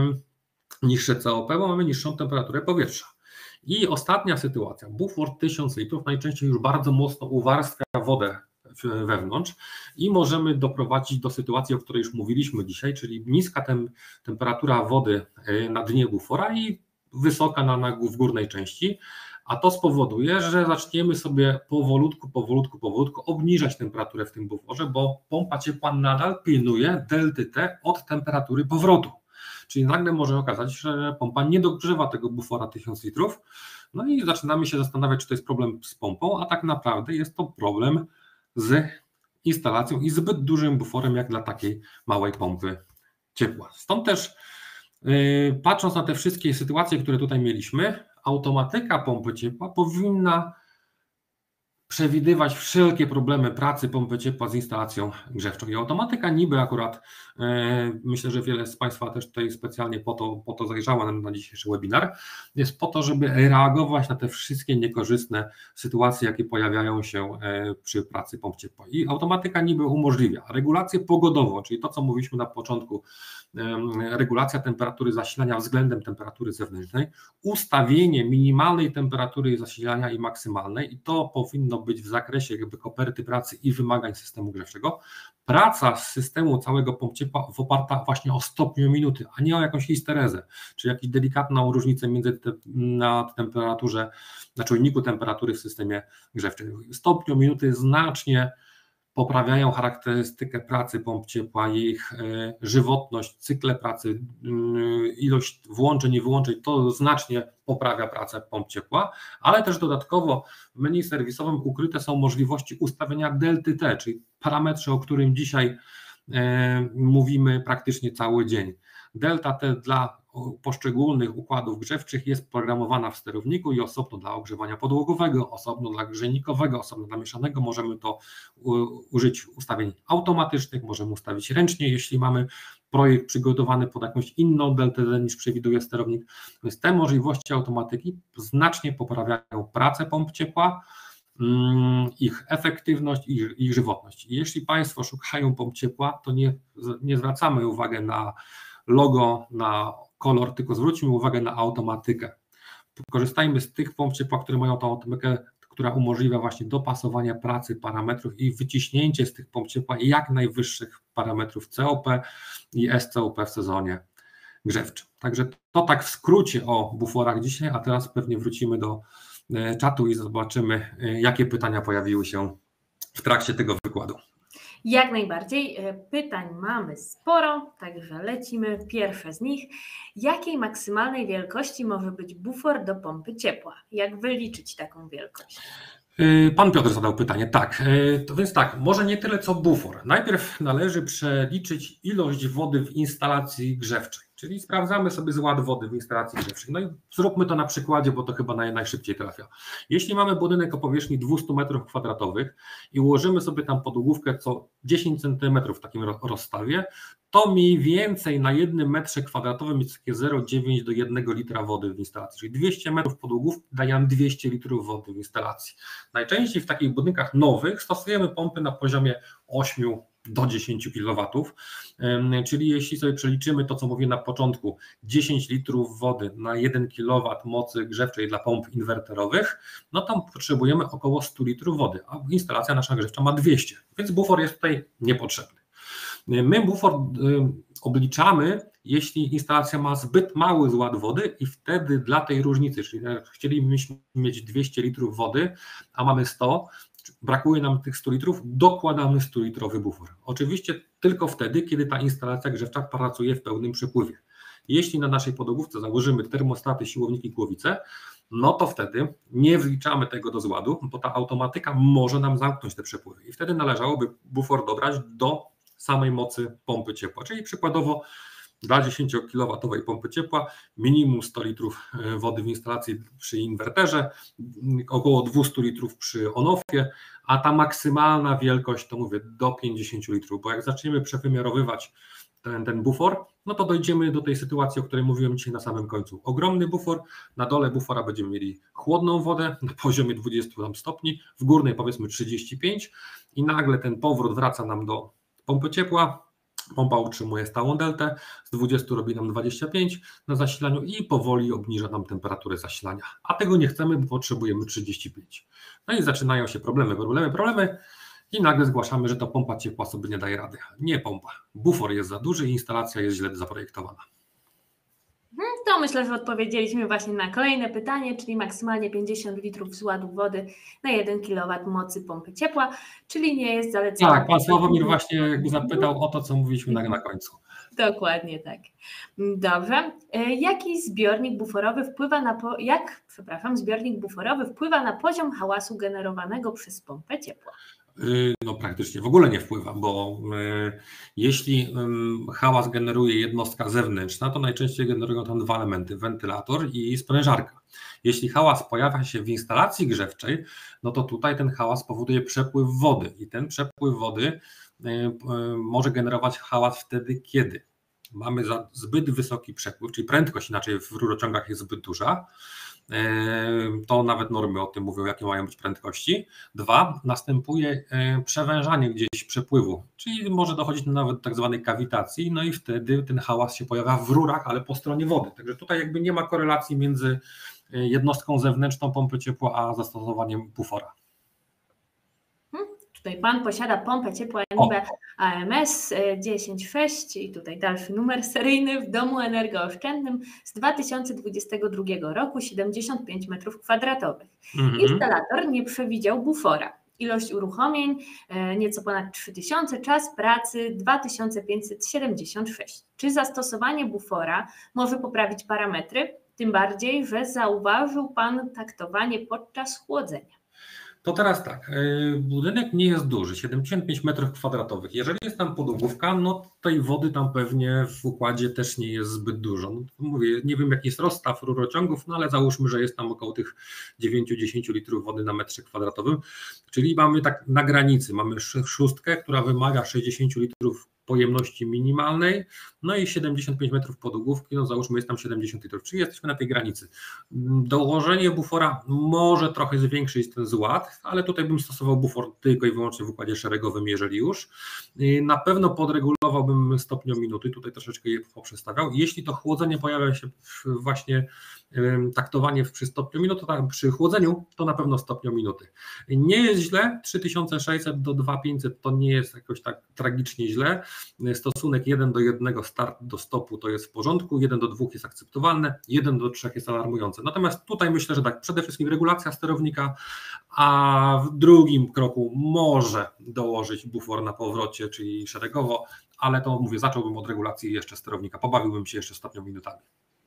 niższe C O P, bo mamy niższą temperaturę powietrza. I ostatnia sytuacja, bufor tysiąc litrów najczęściej już bardzo mocno uwarstwia wodę wewnątrz i możemy doprowadzić do sytuacji, o której już mówiliśmy dzisiaj, czyli niska tem, temperatura wody na dnie bufora i wysoka na, na, w górnej części, a to spowoduje, że zaczniemy sobie powolutku, powolutku, powolutku obniżać temperaturę w tym buforze, bo pompa ciepła nadal pilnuje delty T od temperatury powrotu. Czyli nagle może okazać się, że pompa nie dogrzewa tego bufora tysiąc litrów, no i zaczynamy się zastanawiać, czy to jest problem z pompą, a tak naprawdę jest to problem z instalacją i zbyt dużym buforem jak dla takiej małej pompy ciepła. Stąd też yy, patrząc na te wszystkie sytuacje, które tutaj mieliśmy, automatyka pompy ciepła powinna przewidywać wszelkie problemy pracy pompy ciepła z instalacją grzewczą. I automatyka niby akurat, e, myślę, że wiele z Państwa też tutaj specjalnie po to, po to zajrzało na, na dzisiejszy webinar, jest po to, żeby reagować na te wszystkie niekorzystne sytuacje, jakie pojawiają się e, przy pracy pomp ciepła. I automatyka niby umożliwia regulację pogodową, czyli to, co mówiliśmy na początku, e, regulacja temperatury zasilania względem temperatury zewnętrznej, ustawienie minimalnej temperatury zasilania i maksymalnej i to powinno być w zakresie jakby koperty pracy i wymagań systemu grzewczego. Praca z systemu całego pomp ciepła oparta właśnie o stopniu minuty, a nie o jakąś histerezę, czy jakąś delikatną różnicę między te, na temperaturze, na czujniku temperatury w systemie grzewczym. Stopniu minuty znacznie poprawiają charakterystykę pracy pomp ciepła, ich żywotność, cykle pracy, ilość włączeń i wyłączeń, to znacznie poprawia pracę pomp ciepła, ale też dodatkowo w menu serwisowym ukryte są możliwości ustawienia delty T, czyli parametrze, o którym dzisiaj mówimy praktycznie cały dzień. Delta T dla poszczególnych układów grzewczych jest programowana w sterowniku i osobno dla ogrzewania podłogowego, osobno dla grzejnikowego, osobno dla mieszanego. Możemy to użyć ustawień automatycznych, możemy ustawić ręcznie, jeśli mamy projekt przygotowany pod jakąś inną deltę T niż przewiduje sterownik. Więc te możliwości automatyki znacznie poprawiają pracę pomp ciepła, ich efektywność i ich, ich żywotność. I jeśli Państwo szukają pomp ciepła, to nie, nie zwracamy uwagi na logo, na kolor, tylko zwróćmy uwagę na automatykę. Korzystajmy z tych pomp ciepła, które mają tą automatykę, która umożliwia właśnie dopasowanie pracy parametrów i wyciśnięcie z tych pomp ciepła jak najwyższych parametrów C O P i S C O P w sezonie grzewczym. Także to tak w skrócie o buforach dzisiaj, a teraz pewnie wrócimy do czatu i zobaczymy, jakie pytania pojawiły się w trakcie tego wykładu. Jak najbardziej. Pytań mamy sporo, także lecimy. Pierwsze z nich. Jakiej maksymalnej wielkości może być bufor do pompy ciepła? Jak wyliczyć taką wielkość? Pan Piotr zadał pytanie. Tak, to więc tak, może nie tyle co bufor. Najpierw należy przeliczyć ilość wody w instalacji grzewczej, czyli sprawdzamy sobie zład wody w instalacji grzewczej. No i zróbmy to na przykładzie, bo to chyba naj, najszybciej trafia. Jeśli mamy budynek o powierzchni dwieście metrów kwadratowych i ułożymy sobie tam podłogówkę co dziesięć centymetrów w takim rozstawie, to mniej więcej na jednym metrze kwadratowym jest takie zero przecinek dziewięć do jednego litra wody w instalacji, czyli dwieście metrów podłogów daje nam dwieście litrów wody w instalacji. Najczęściej w takich budynkach nowych stosujemy pompy na poziomie osiem do dziesięciu kilowatów, czyli jeśli sobie przeliczymy to, co mówię na początku, dziesięć litrów wody na jeden kilowat mocy grzewczej dla pomp inwerterowych, no to potrzebujemy około stu litrów wody, a instalacja nasza grzewcza ma dwieście, więc bufor jest tutaj niepotrzebny. My bufor obliczamy, jeśli instalacja ma zbyt mały zład wody i wtedy dla tej różnicy, czyli chcielibyśmy mieć dwieście litrów wody, a mamy sto, brakuje nam tych stu litrów, dokładamy stu litrowy bufor. Oczywiście tylko wtedy, kiedy ta instalacja grzewcza pracuje w pełnym przepływie. Jeśli na naszej podłogówce założymy termostaty, siłowniki, głowice, no to wtedy nie wliczamy tego do zładu, bo ta automatyka może nam zamknąć te przepływy i wtedy należałoby bufor dobrać do samej mocy pompy ciepła, czyli przykładowo dla dziesięciokilowatowej pompy ciepła minimum sto litrów wody w instalacji przy inwerterze, około dwieście litrów przy on-offie, a ta maksymalna wielkość to mówię do pięćdziesięciu litrów, bo jak zaczniemy przewymiarowywać ten, ten bufor, no to dojdziemy do tej sytuacji, o której mówiłem dzisiaj na samym końcu. Ogromny bufor, na dole bufora będziemy mieli chłodną wodę na poziomie dwudziestu stopni, w górnej powiedzmy trzydzieści pięć i nagle ten powrót wraca nam do pompy ciepła, pompa utrzymuje stałą deltę, z dwudziestu robi nam dwadzieścia pięć na zasilaniu i powoli obniża nam temperaturę zasilania, a tego nie chcemy, bo potrzebujemy trzydzieści pięć. No i zaczynają się problemy, problemy, problemy i nagle zgłaszamy, że to pompa ciepła sobie nie daje rady. Nie pompa, bufor jest za duży i instalacja jest źle zaprojektowana. To myślę, że odpowiedzieliśmy właśnie na kolejne pytanie, czyli maksymalnie pięćdziesiąt litrów zładu wody na jeden kilowat mocy pompy ciepła, czyli nie jest zalecane. Tak, pan Sławomir właśnie jakby zapytał o to, co mówiliśmy na, na końcu. Dokładnie tak. Dobrze. Jaki zbiornik buforowy wpływa na po... jak, przepraszam, zbiornik buforowy wpływa na poziom hałasu generowanego przez pompę ciepła? No praktycznie w ogóle nie wpływa, bo y, jeśli y, hałas generuje jednostka zewnętrzna, to najczęściej generują tam dwa elementy, wentylator i sprężarka. Jeśli hałas pojawia się w instalacji grzewczej, no to tutaj ten hałas powoduje przepływ wody i ten przepływ wody y, y, może generować hałas wtedy, kiedy mamy za zbyt wysoki przepływ, czyli prędkość inaczej w rurociągach jest zbyt duża. To nawet normy o tym mówią, jakie mają być prędkości. Dwa, następuje przewężanie gdzieś przepływu, czyli może dochodzić nawet do tak zwanej kawitacji, no i wtedy ten hałas się pojawia w rurach, ale po stronie wody. Także tutaj jakby nie ma korelacji między jednostką zewnętrzną pompy ciepła, a zastosowaniem bufora. Tutaj Pan posiada pompę ciepła Enibe A M S dziesięć sześć i tutaj dalszy numer seryjny w domu energooszczędnym z dwa tysiące dwudziestego drugiego roku, siedemdziesiąt pięć metrów kwadratowych. Mhm. Instalator nie przewidział bufora. Ilość uruchomień nieco ponad trzy tysiące, czas pracy dwa tysiące pięćset siedemdziesiąt sześć. Czy zastosowanie bufora może poprawić parametry? Tym bardziej, że zauważył Pan taktowanie podczas chłodzenia. To teraz tak, budynek nie jest duży, siedemdziesiąt pięć metrów kwadratowych. Jeżeli jest tam podłogówka, no tej wody tam pewnie w układzie też nie jest zbyt dużo. No, mówię, nie wiem jaki jest rozstaw rurociągów, no ale załóżmy, że jest tam około tych dziewięć do dziesięciu litrów wody na metrze kwadratowym, czyli mamy tak na granicy, mamy szóstkę, która wymaga sześćdziesiąt litrów pojemności minimalnej, no i siedemdziesiąt pięć metrów podłogówki, no załóżmy jest tam siedemdziesiąt litrów, czyli jesteśmy na tej granicy. Dołożenie bufora może trochę zwiększyć ten zład, ale tutaj bym stosował bufor tylko i wyłącznie w układzie szeregowym, jeżeli już. Na pewno podregulowałbym stopniominuty, tutaj troszeczkę je poprzestawiał. Jeśli to chłodzenie pojawia się właśnie taktowanie przy stopniominuty, to tak, przy chłodzeniu to na pewno stopniominuty. Nie jest źle, trzy tysiące sześćset do dwa tysiące pięćset to nie jest jakoś tak tragicznie źle. Stosunek jeden do jednego start do stopu to jest w porządku, jeden do dwóch jest akceptowalne, jeden do trzech jest alarmujące. Natomiast tutaj myślę, że tak, przede wszystkim regulacja sterownika, a w drugim kroku może dołożyć bufor na powrocie, czyli szeregowo, ale to mówię, zacząłbym od regulacji jeszcze sterownika, pobawiłbym się jeszcze stopniominutami.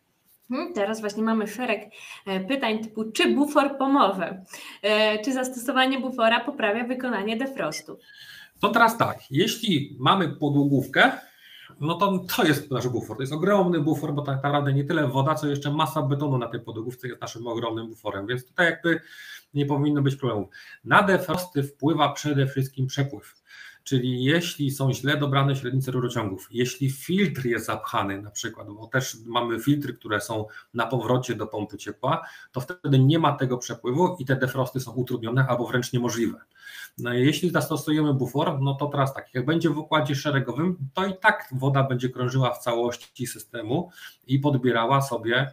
Teraz właśnie mamy szereg pytań typu, czy bufor pomoże? Czy zastosowanie bufora poprawia wykonanie defrostu? To teraz tak, jeśli mamy podłogówkę, no to to jest nasz bufor, to jest ogromny bufor, bo tak naprawdę nie tyle woda, co jeszcze masa betonu na tej podłogówce jest naszym ogromnym buforem, więc tutaj jakby nie powinno być problemu. Na defrosty wpływa przede wszystkim przepływ. Czyli jeśli są źle dobrane średnice rurociągów, jeśli filtr jest zapchany na przykład, bo też mamy filtry, które są na powrocie do pompy ciepła, to wtedy nie ma tego przepływu i te defrosty są utrudnione albo wręcz niemożliwe. No i jeśli zastosujemy bufor, no to teraz tak, jak będzie w układzie szeregowym, to i tak woda będzie krążyła w całości systemu i podbierała sobie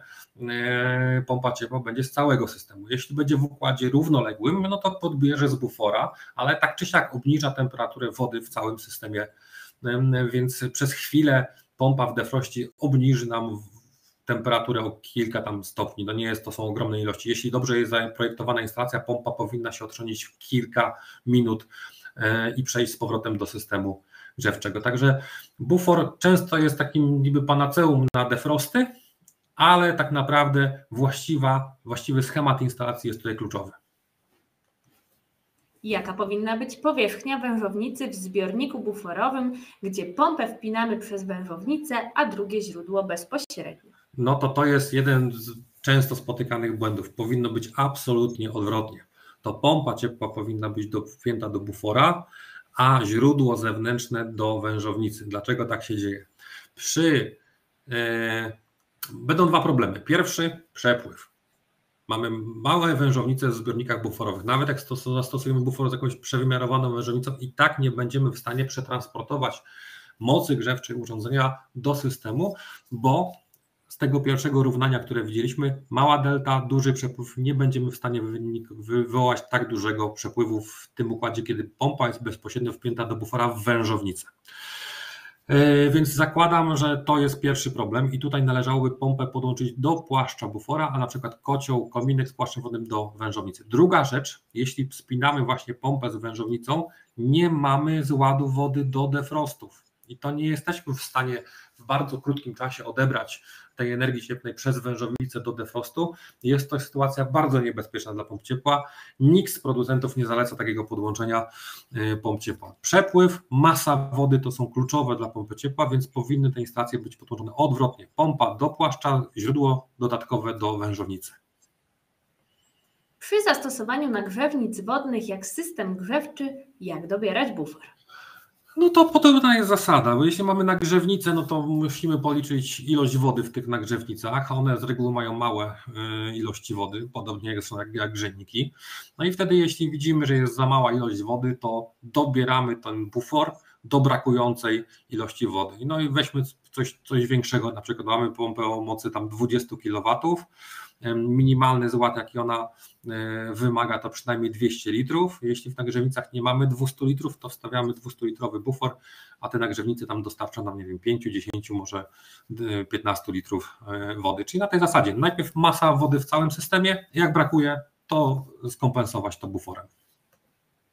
pompa ciepła będzie z całego systemu. Jeśli będzie w układzie równoległym, no to podbierze z bufora, ale tak czy siak obniża temperaturę wody w całym systemie, więc przez chwilę pompa w defroście obniży nam temperaturę o kilka tam stopni. No nie jest, to są ogromne ilości. Jeśli dobrze jest zaprojektowana instalacja, pompa powinna się otrząść w kilka minut i przejść z powrotem do systemu grzewczego. Także bufor często jest takim niby panaceum na defrosty, ale tak naprawdę właściwa, właściwy schemat instalacji jest tutaj kluczowy. Jaka powinna być powierzchnia wężownicy w zbiorniku buforowym, gdzie pompę wpinamy przez wężownicę, a drugie źródło bezpośrednio? No to to jest jeden z często spotykanych błędów. Powinno być absolutnie odwrotnie. To pompa ciepła powinna być wpięta do bufora, a źródło zewnętrzne do wężownicy. Dlaczego tak się dzieje? Przy... Yy, Będą dwa problemy. Pierwszy, przepływ. Mamy małe wężownice w zbiornikach buforowych. Nawet jak zastosujemy bufor z jakąś przewymiarowaną wężownicą, i tak nie będziemy w stanie przetransportować mocy grzewczej urządzenia do systemu, bo z tego pierwszego równania, które widzieliśmy, mała delta, duży przepływ, nie będziemy w stanie wywołać tak dużego przepływu w tym układzie, kiedy pompa jest bezpośrednio wpięta do bufora w wężownicę. Więc zakładam, że to jest pierwszy problem i tutaj należałoby pompę podłączyć do płaszcza bufora, a na przykład kocioł, kominek z płaszczem wodnym do wężownicy. Druga rzecz, jeśli spinamy właśnie pompę z wężownicą, nie mamy zładu wody do defrostów i to nie jesteśmy w stanie w bardzo krótkim czasie odebrać tej energii cieplnej przez wężownicę do defrostu. Jest to sytuacja bardzo niebezpieczna dla pomp ciepła. Nikt z producentów nie zaleca takiego podłączenia pomp ciepła. Przepływ, masa wody to są kluczowe dla pompy ciepła, więc powinny te instalacje być podłączone odwrotnie. Pompa do płaszcza, źródło dodatkowe do wężownicy. Przy zastosowaniu nagrzewnic wodnych jak system grzewczy, jak dobierać bufor? No to podobna jest zasada, bo jeśli mamy nagrzewnicę, no to musimy policzyć ilość wody w tych nagrzewnicach, a one z reguły mają małe ilości wody, podobnie jak są jak, jak grzejniki. No i wtedy jeśli widzimy, że jest za mała ilość wody, to dobieramy ten bufor do brakującej ilości wody. No i weźmy coś, coś większego, na przykład mamy pompę o mocy tam dwadzieścia kilowatów, minimalny zład jaki ona wymaga to przynajmniej dwieście litrów, jeśli w nagrzewnicach nie mamy dwieście litrów, to wstawiamy dwulitrowy bufor, a te nagrzewnice tam dostarczą nam, nie wiem, pięć, dziesięć, może piętnaście litrów wody, czyli na tej zasadzie najpierw masa wody w całym systemie, jak brakuje, to skompensować to buforem.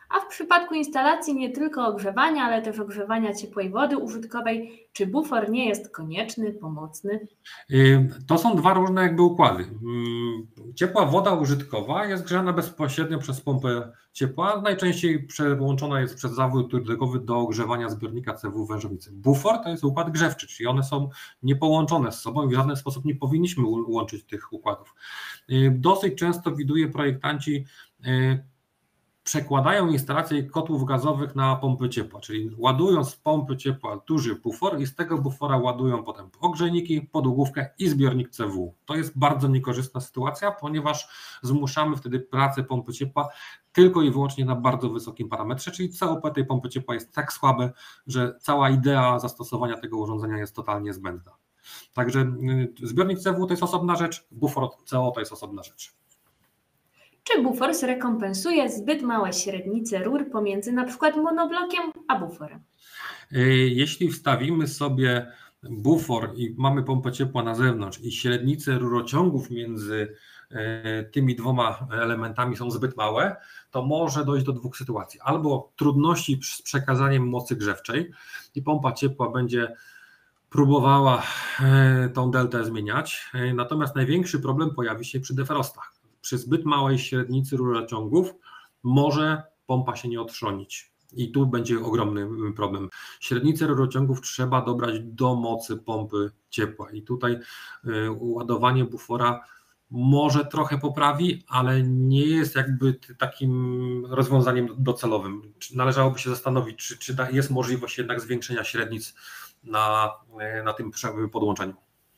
A w przypadku instalacji nie tylko ogrzewania, ale też ogrzewania ciepłej wody użytkowej, czy bufor nie jest konieczny, pomocny? To są dwa różne jakby układy. Ciepła woda użytkowa jest grzana bezpośrednio przez pompę ciepła, najczęściej przełączona jest przez zawód trytykowy do ogrzewania zbiornika C W wężownicy. Bufor to jest układ grzewczy, czyli one są niepołączone z sobą i w żaden sposób nie powinniśmy łączyć tych układów. Dosyć często widuję projektanci przekładają instalację kotłów gazowych na pompy ciepła, czyli ładują z pompy ciepła duży bufor i z tego bufora ładują potem ogrzejniki, podłogówkę i zbiornik C W. To jest bardzo niekorzystna sytuacja, ponieważ zmuszamy wtedy pracę pompy ciepła tylko i wyłącznie na bardzo wysokim parametrze, czyli C O P tej pompy ciepła jest tak słabe, że cała idea zastosowania tego urządzenia jest totalnie zbędna. Także zbiornik C W to jest osobna rzecz, bufor C O to jest osobna rzecz. Czy bufor zrekompensuje zbyt małe średnice rur pomiędzy na przykład monoblokiem a buforem? Jeśli wstawimy sobie bufor i mamy pompę ciepła na zewnątrz i średnice rurociągów między tymi dwoma elementami są zbyt małe, to może dojść do dwóch sytuacji. Albo trudności z przekazaniem mocy grzewczej i pompa ciepła będzie próbowała tą deltę zmieniać, natomiast największy problem pojawi się przy defrostach. Przy zbyt małej średnicy rurociągów może pompa się nie otrząnić i tu będzie ogromny problem. Średnicę rurociągów trzeba dobrać do mocy pompy ciepła i tutaj ładowanie bufora może trochę poprawi, ale nie jest jakby takim rozwiązaniem docelowym. Należałoby się zastanowić, czy, czy jest możliwość jednak zwiększenia średnic na, na tym podłączeniu.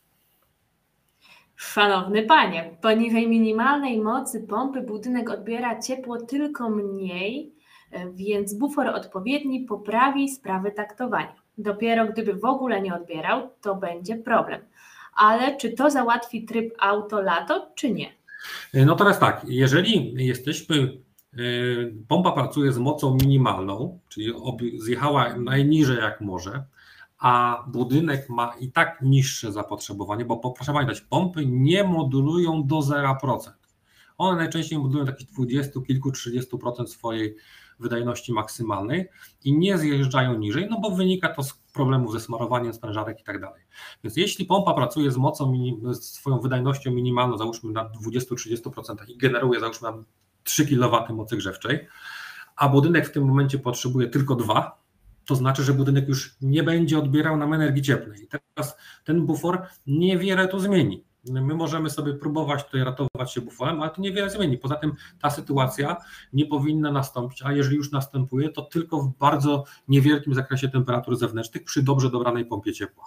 Szanowny panie, poniżej minimalnej mocy pompy budynek odbiera ciepło tylko mniej, więc bufor odpowiedni poprawi sprawy taktowania. Dopiero gdyby w ogóle nie odbierał, to będzie problem. Ale czy to załatwi tryb auto-lato, czy nie? No teraz tak, jeżeli jesteśmy, pompa pracuje z mocą minimalną, czyli zjechała najniżej jak może, a budynek ma i tak niższe zapotrzebowanie, bo proszę pamiętać, pompy nie modulują do zera procent. One najczęściej modulują takich dwudziestu kilku, trzydziestu procent swojej wydajności maksymalnej i nie zjeżdżają niżej, no bo wynika to z problemów ze smarowaniem sprężarek i tak dalej. Więc jeśli pompa pracuje z mocą, z swoją wydajnością minimalną, załóżmy na dwudziestu do trzydziestu procent i generuje załóżmy na trzy kilowatty mocy grzewczej, a budynek w tym momencie potrzebuje tylko dwa, to znaczy, że budynek już nie będzie odbierał nam energii cieplnej. I teraz ten bufor niewiele to zmieni. My możemy sobie próbować tutaj ratować się buforem, ale to niewiele zmieni. Poza tym ta sytuacja nie powinna nastąpić, a jeżeli już następuje, to tylko w bardzo niewielkim zakresie temperatur zewnętrznych przy dobrze dobranej pompie ciepła.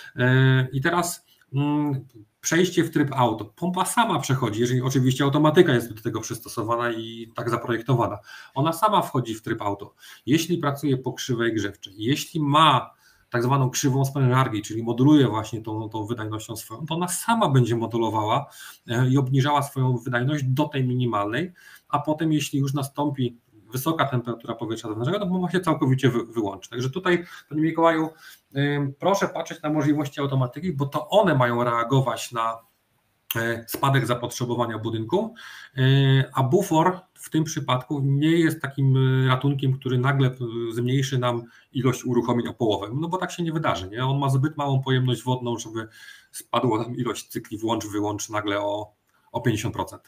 I teraz przejście w tryb auto. Pompa sama przechodzi, jeżeli oczywiście automatyka jest do tego przystosowana i tak zaprojektowana. Ona sama wchodzi w tryb auto. Jeśli pracuje po krzywej grzewczej, jeśli ma tak zwaną krzywą sprężarki, czyli moduluje właśnie tą, tą wydajnością swoją, to ona sama będzie modulowała i obniżała swoją wydajność do tej minimalnej, a potem jeśli już nastąpi wysoka temperatura powietrza zewnętrznego, to pompa się całkowicie wy, wyłączy. Także tutaj, panie Mikołaju, yy, proszę patrzeć na możliwości automatyki, bo to one mają reagować na yy, spadek zapotrzebowania budynku, yy, a bufor w tym przypadku nie jest takim ratunkiem, który nagle zmniejszy nam ilość uruchomień o połowę, no bo tak się nie wydarzy, nie? On ma zbyt małą pojemność wodną, żeby spadła nam ilość cykli włącz-wyłącz nagle o, o pięćdziesiąt procent.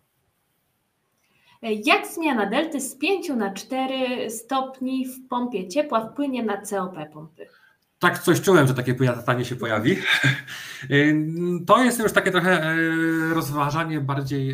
Jak zmiana delty z pięciu na cztery stopni w pompie ciepła wpłynie na C O P pompy? Tak, coś czułem, że takie pytanie się pojawi. To jest już takie trochę rozważanie bardziej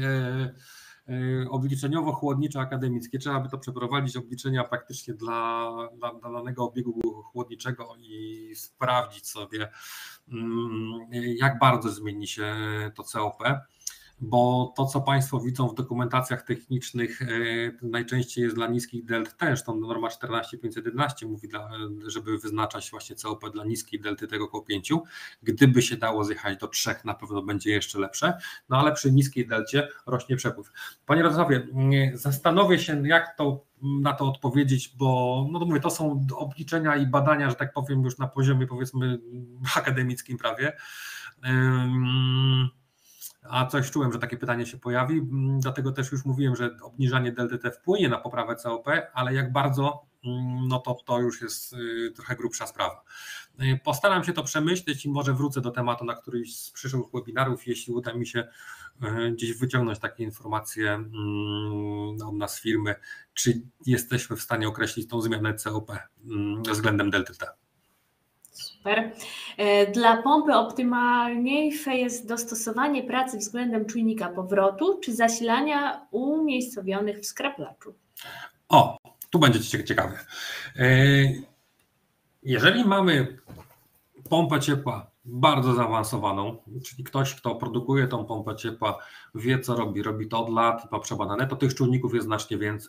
obliczeniowo-chłodniczo-akademickie. Trzeba by to przeprowadzić, obliczenia praktycznie dla, dla, dla danego obiegu chłodniczego i sprawdzić sobie, jak bardzo zmieni się to C O P. Bo to, co Państwo widzą w dokumentacjach technicznych, najczęściej jest dla niskich delt też, to norma czternaście pięćset jedenaście mówi, dla, żeby wyznaczać właśnie C O P dla niskiej delty tego około pięciu. Gdyby się dało zjechać do trzech, na pewno będzie jeszcze lepsze, no ale przy niskiej delcie rośnie przepływ. Panie Radosławie, zastanowię się, jak to na to odpowiedzieć, bo no to mówię, to są obliczenia i badania, że tak powiem, już na poziomie powiedzmy akademickim prawie. a coś czułem, że takie pytanie się pojawi, dlatego też już mówiłem, że obniżanie delty T wpłynie na poprawę C O P, ale jak bardzo, no to to już jest trochę grubsza sprawa. Postaram się to przemyśleć i może wrócę do tematu na któryś z przyszłych webinarów, jeśli uda mi się gdzieś wyciągnąć takie informacje od nas firmy, czy jesteśmy w stanie określić tą zmianę C O P względem delty T. Super. Dla pompy optymalniejsze jest dostosowanie pracy względem czujnika powrotu czy zasilania umiejscowionych w skraplaczu? O, tu będzie ciekawe. Jeżeli mamy pompę ciepła bardzo zaawansowaną, czyli ktoś, kto produkuje tą pompę ciepła, wie co robi, robi to od lat, ma przebadane, to tych czujników jest znacznie więcej.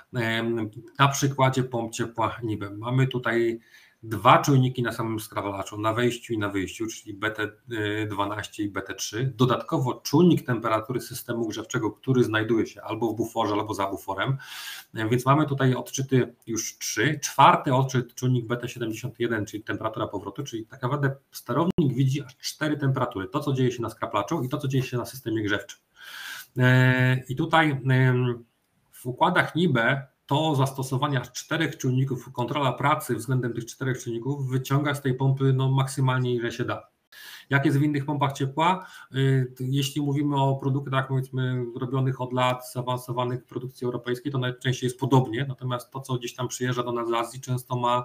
Na przykładzie pomp ciepła NIBE mamy tutaj dwa czujniki na samym skrapaczu, na wejściu i na wyjściu, czyli B T dwanaście i B T trzy. Dodatkowo czujnik temperatury systemu grzewczego, który znajduje się albo w buforze, albo za buforem. Więc mamy tutaj odczyty już trzy. Czwarty odczyt, czujnik B T siedemdziesiąt jeden, czyli temperatura powrotu, czyli tak naprawdę sterownik widzi aż cztery temperatury. To, co dzieje się na skrapaczu i to, co dzieje się na systemie grzewczym. I tutaj w układach NIBE to zastosowanie aż czterech czujników, kontrola pracy względem tych czterech czujników wyciąga z tej pompy no, maksymalnie ile się da. Jak jest w innych pompach ciepła? Jeśli mówimy o produktach powiedzmy robionych od lat, zaawansowanych w produkcji europejskiej, to najczęściej jest podobnie, natomiast to, co gdzieś tam przyjeżdża do nas z Azji, często ma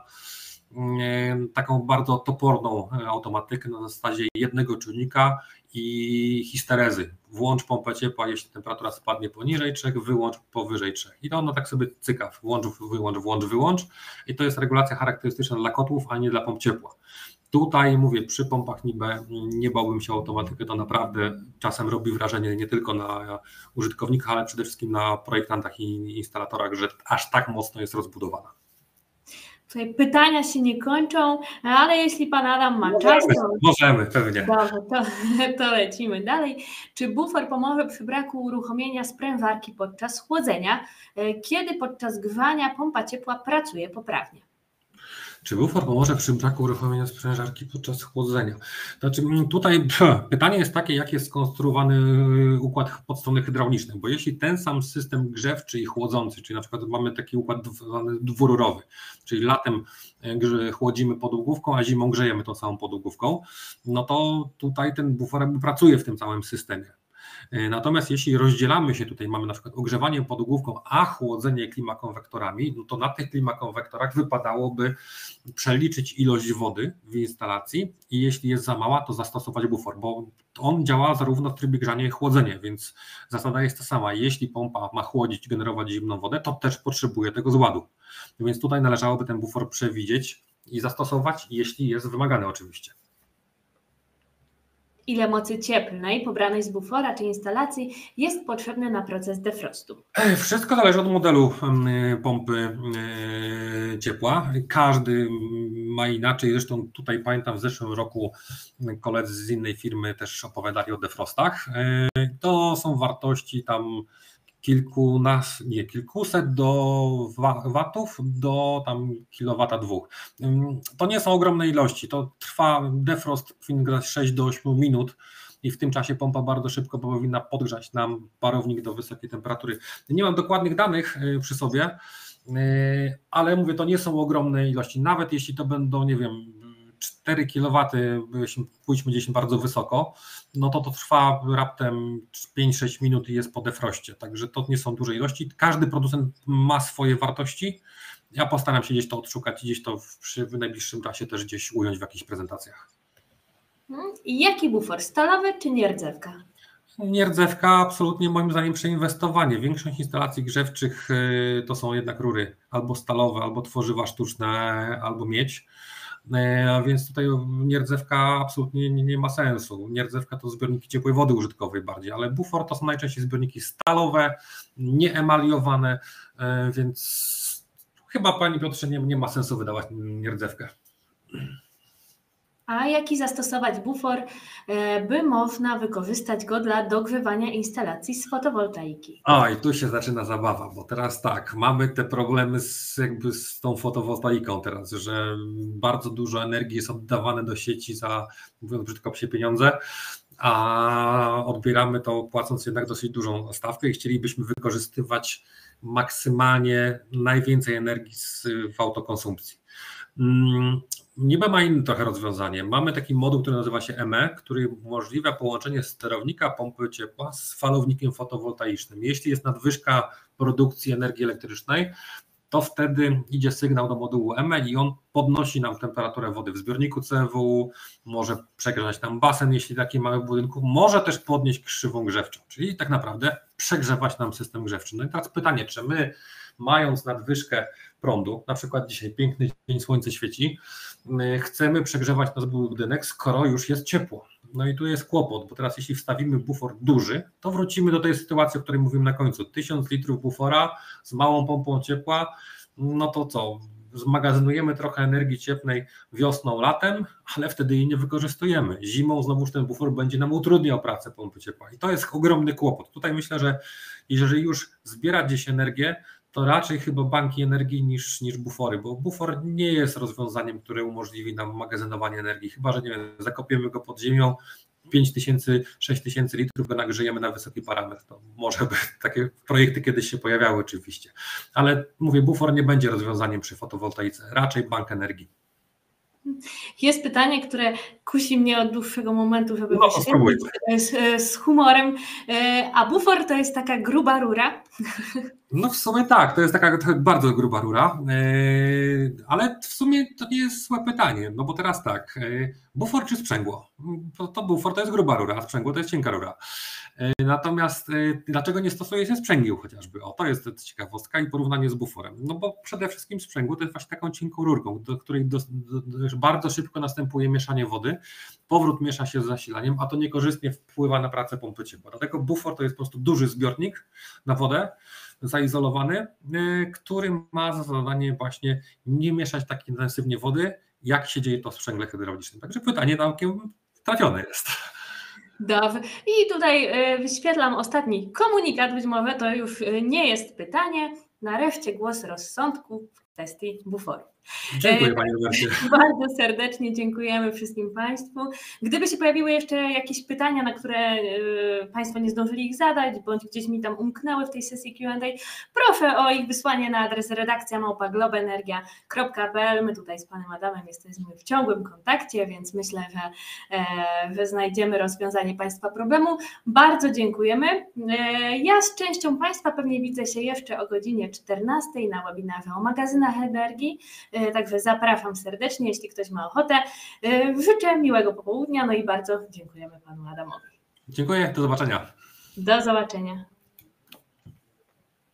taką bardzo toporną automatykę na zasadzie jednego czujnika i histerezy. Włącz pompę ciepła, jeśli temperatura spadnie poniżej trzech, wyłącz powyżej trzech. I to ona tak sobie cyka, włącz, wyłącz, włącz, wyłącz. I to jest regulacja charakterystyczna dla kotłów, a nie dla pomp ciepła. Tutaj mówię, przy pompach NIBE nie bałbym się o automatykę, to naprawdę czasem robi wrażenie nie tylko na użytkownikach, ale przede wszystkim na projektantach i instalatorach, że aż tak mocno jest rozbudowana. Tutaj pytania się nie kończą, ale jeśli Pan Adam ma czas, to... Możemy, pewnie. Dobrze, to, to lecimy dalej. Czy bufor pomoże przy braku uruchomienia sprężarki podczas chłodzenia, kiedy podczas grzania pompa ciepła pracuje poprawnie? Czy bufor pomoże przy braku uruchomienia sprężarki podczas chłodzenia? Znaczy tutaj pytanie jest takie, jak jest skonstruowany układ pod strony hydraulicznej, bo jeśli ten sam system grzewczy i chłodzący, czyli na przykład mamy taki układ dwururowy, czyli latem chłodzimy podłogówką, a zimą grzejemy tą samą podłogówką, no to tutaj ten bufor pracuje w tym całym systemie. Natomiast jeśli rozdzielamy się, tutaj mamy na przykład ogrzewanie podłogówką, a chłodzenie klimakonwektorami, no to na tych klimakonwektorach wypadałoby przeliczyć ilość wody w instalacji i jeśli jest za mała, to zastosować bufor, bo on działa zarówno w trybie grzania i chłodzenia, więc zasada jest ta sama. Jeśli pompa ma chłodzić, generować zimną wodę, to też potrzebuje tego zładu. Więc tutaj należałoby ten bufor przewidzieć i zastosować, jeśli jest wymagany oczywiście. Ile mocy cieplnej pobranej z bufora czy instalacji jest potrzebne na proces defrostu? Wszystko zależy od modelu pompy ciepła. Każdy ma inaczej. Zresztą tutaj pamiętam w zeszłym roku koledzy z innej firmy też opowiadali o defrostach. To są wartości tam kilkunastu, nie, kilkuset do watów do tam kilowata dwóch. To nie są ogromne ilości, to trwa defrost sześć do ośmiu minut i w tym czasie pompa bardzo szybko powinna podgrzać nam parownik do wysokiej temperatury. Nie mam dokładnych danych przy sobie, ale mówię, to nie są ogromne ilości, nawet jeśli to będą, nie wiem, cztery kilowaty, jeśli pójdźmy gdzieś bardzo wysoko, no to to trwa raptem pięć sześć minut i jest po defroście, także to nie są duże ilości. Każdy producent ma swoje wartości, ja postaram się gdzieś to odszukać i gdzieś to w, przy, w najbliższym czasie też gdzieś ująć w jakichś prezentacjach. I jaki bufor, stalowy czy nierdzewka? Nierdzewka absolutnie moim zdaniem przeinwestowanie. Większość instalacji grzewczych to są jednak rury albo stalowe, albo tworzywa sztuczne, albo miedź. Więc tutaj nierdzewka absolutnie nie, nie ma sensu. Nierdzewka to zbiorniki ciepłej wody użytkowej bardziej, ale bufor to są najczęściej zbiorniki stalowe, nieemaliowane, więc chyba Pani Piotrze nie, nie ma sensu wydawać nierdzewkę. A jaki zastosować bufor, by można wykorzystać go dla dogrzewania instalacji z fotowoltaiki? O, i tu się zaczyna zabawa, bo teraz tak, mamy te problemy z, jakby z tą fotowoltaiką teraz, że bardzo dużo energii jest oddawane do sieci za, mówiąc brzydko, psie pieniądze. a odbieramy to płacąc jednak dosyć dużą stawkę i chcielibyśmy wykorzystywać maksymalnie najwięcej energii z, w autokonsumpcji. Niby ma inne trochę rozwiązanie. Mamy taki moduł, który nazywa się M E, który umożliwia połączenie sterownika pompy ciepła z falownikiem fotowoltaicznym. Jeśli jest nadwyżka produkcji energii elektrycznej, to wtedy idzie sygnał do modułu M E i on podnosi nam temperaturę wody w zbiorniku C W, może przegrzać nam basen, jeśli taki mamy w budynku, może też podnieść krzywą grzewczą, czyli tak naprawdę przegrzewać nam system grzewczy. No i teraz pytanie, czy my, mając nadwyżkę prądu, na przykład dzisiaj piękny dzień, słońce świeci, chcemy przegrzewać nasz budynek, skoro już jest ciepło. No i tu jest kłopot, bo teraz jeśli wstawimy bufor duży, to wrócimy do tej sytuacji, o której mówimy na końcu. tysiąc litrów bufora z małą pompą ciepła, no to co? Zmagazynujemy trochę energii cieplnej wiosną, latem, ale wtedy jej nie wykorzystujemy. Zimą znowuż ten bufor będzie nam utrudniał pracę pompy ciepła i to jest ogromny kłopot. Tutaj myślę, że jeżeli już zbierać gdzieś energię, to raczej chyba banki energii niż, niż bufory, bo bufor nie jest rozwiązaniem, które umożliwi nam magazynowanie energii, chyba że nie wiem, zakopiemy go pod ziemią, pięć tysięcy, sześć tysięcy litrów go nagrzejemy na wysoki parametr. To może by takie projekty kiedyś się pojawiały oczywiście, ale mówię, bufor nie będzie rozwiązaniem przy fotowoltaice, raczej bank energii. Jest pytanie, które kusi mnie od dłuższego momentu, żeby no, wyświetlić z, z humorem. A bufor to jest taka gruba rura? No w sumie tak, to jest taka bardzo gruba rura, ale w sumie to nie jest złe pytanie, no bo teraz tak, bufor czy sprzęgło? To, to bufor to jest gruba rura, a sprzęgło to jest cienka rura. Natomiast dlaczego nie stosuje się sprzęgieł chociażby? O, to jest ciekawostka i porównanie z buforem. No bo przede wszystkim sprzęgło to jest właśnie taką cienką rurką, do której do, do, do, bardzo szybko następuje mieszanie wody, powrót miesza się z zasilaniem, a to niekorzystnie wpływa na pracę pompy ciepła. Dlatego bufor to jest po prostu duży zbiornik na wodę, zaizolowany, który ma za zadanie właśnie nie mieszać tak intensywnie wody, jak się dzieje to w sprzęgle hydraulicznym. Także pytanie całkiem trafione jest. Dobrze. I tutaj wyświetlam ostatni komunikat, być może to już nie jest pytanie. Nareszcie głos rozsądku w kwestii buforu. Dziękuję Pani Robercie. Bardzo serdecznie dziękujemy wszystkim Państwu. Gdyby się pojawiły jeszcze jakieś pytania, na które Państwo nie zdążyli ich zadać, bądź gdzieś mi tam umknęły w tej sesji Q and A, proszę o ich wysłanie na adres redakcja małpa globenergia kropka p l. My tutaj z Panem Adamem jesteśmy w ciągłym kontakcie, więc myślę, że, że znajdziemy rozwiązanie Państwa problemu. Bardzo dziękujemy. Ja z częścią Państwa pewnie widzę się jeszcze o godzinie czternastej na webinarze o magazynach energii. Także zapraszam serdecznie, jeśli ktoś ma ochotę. Życzę miłego popołudnia, no i bardzo dziękujemy Panu Adamowi. Dziękuję, do zobaczenia. Do zobaczenia.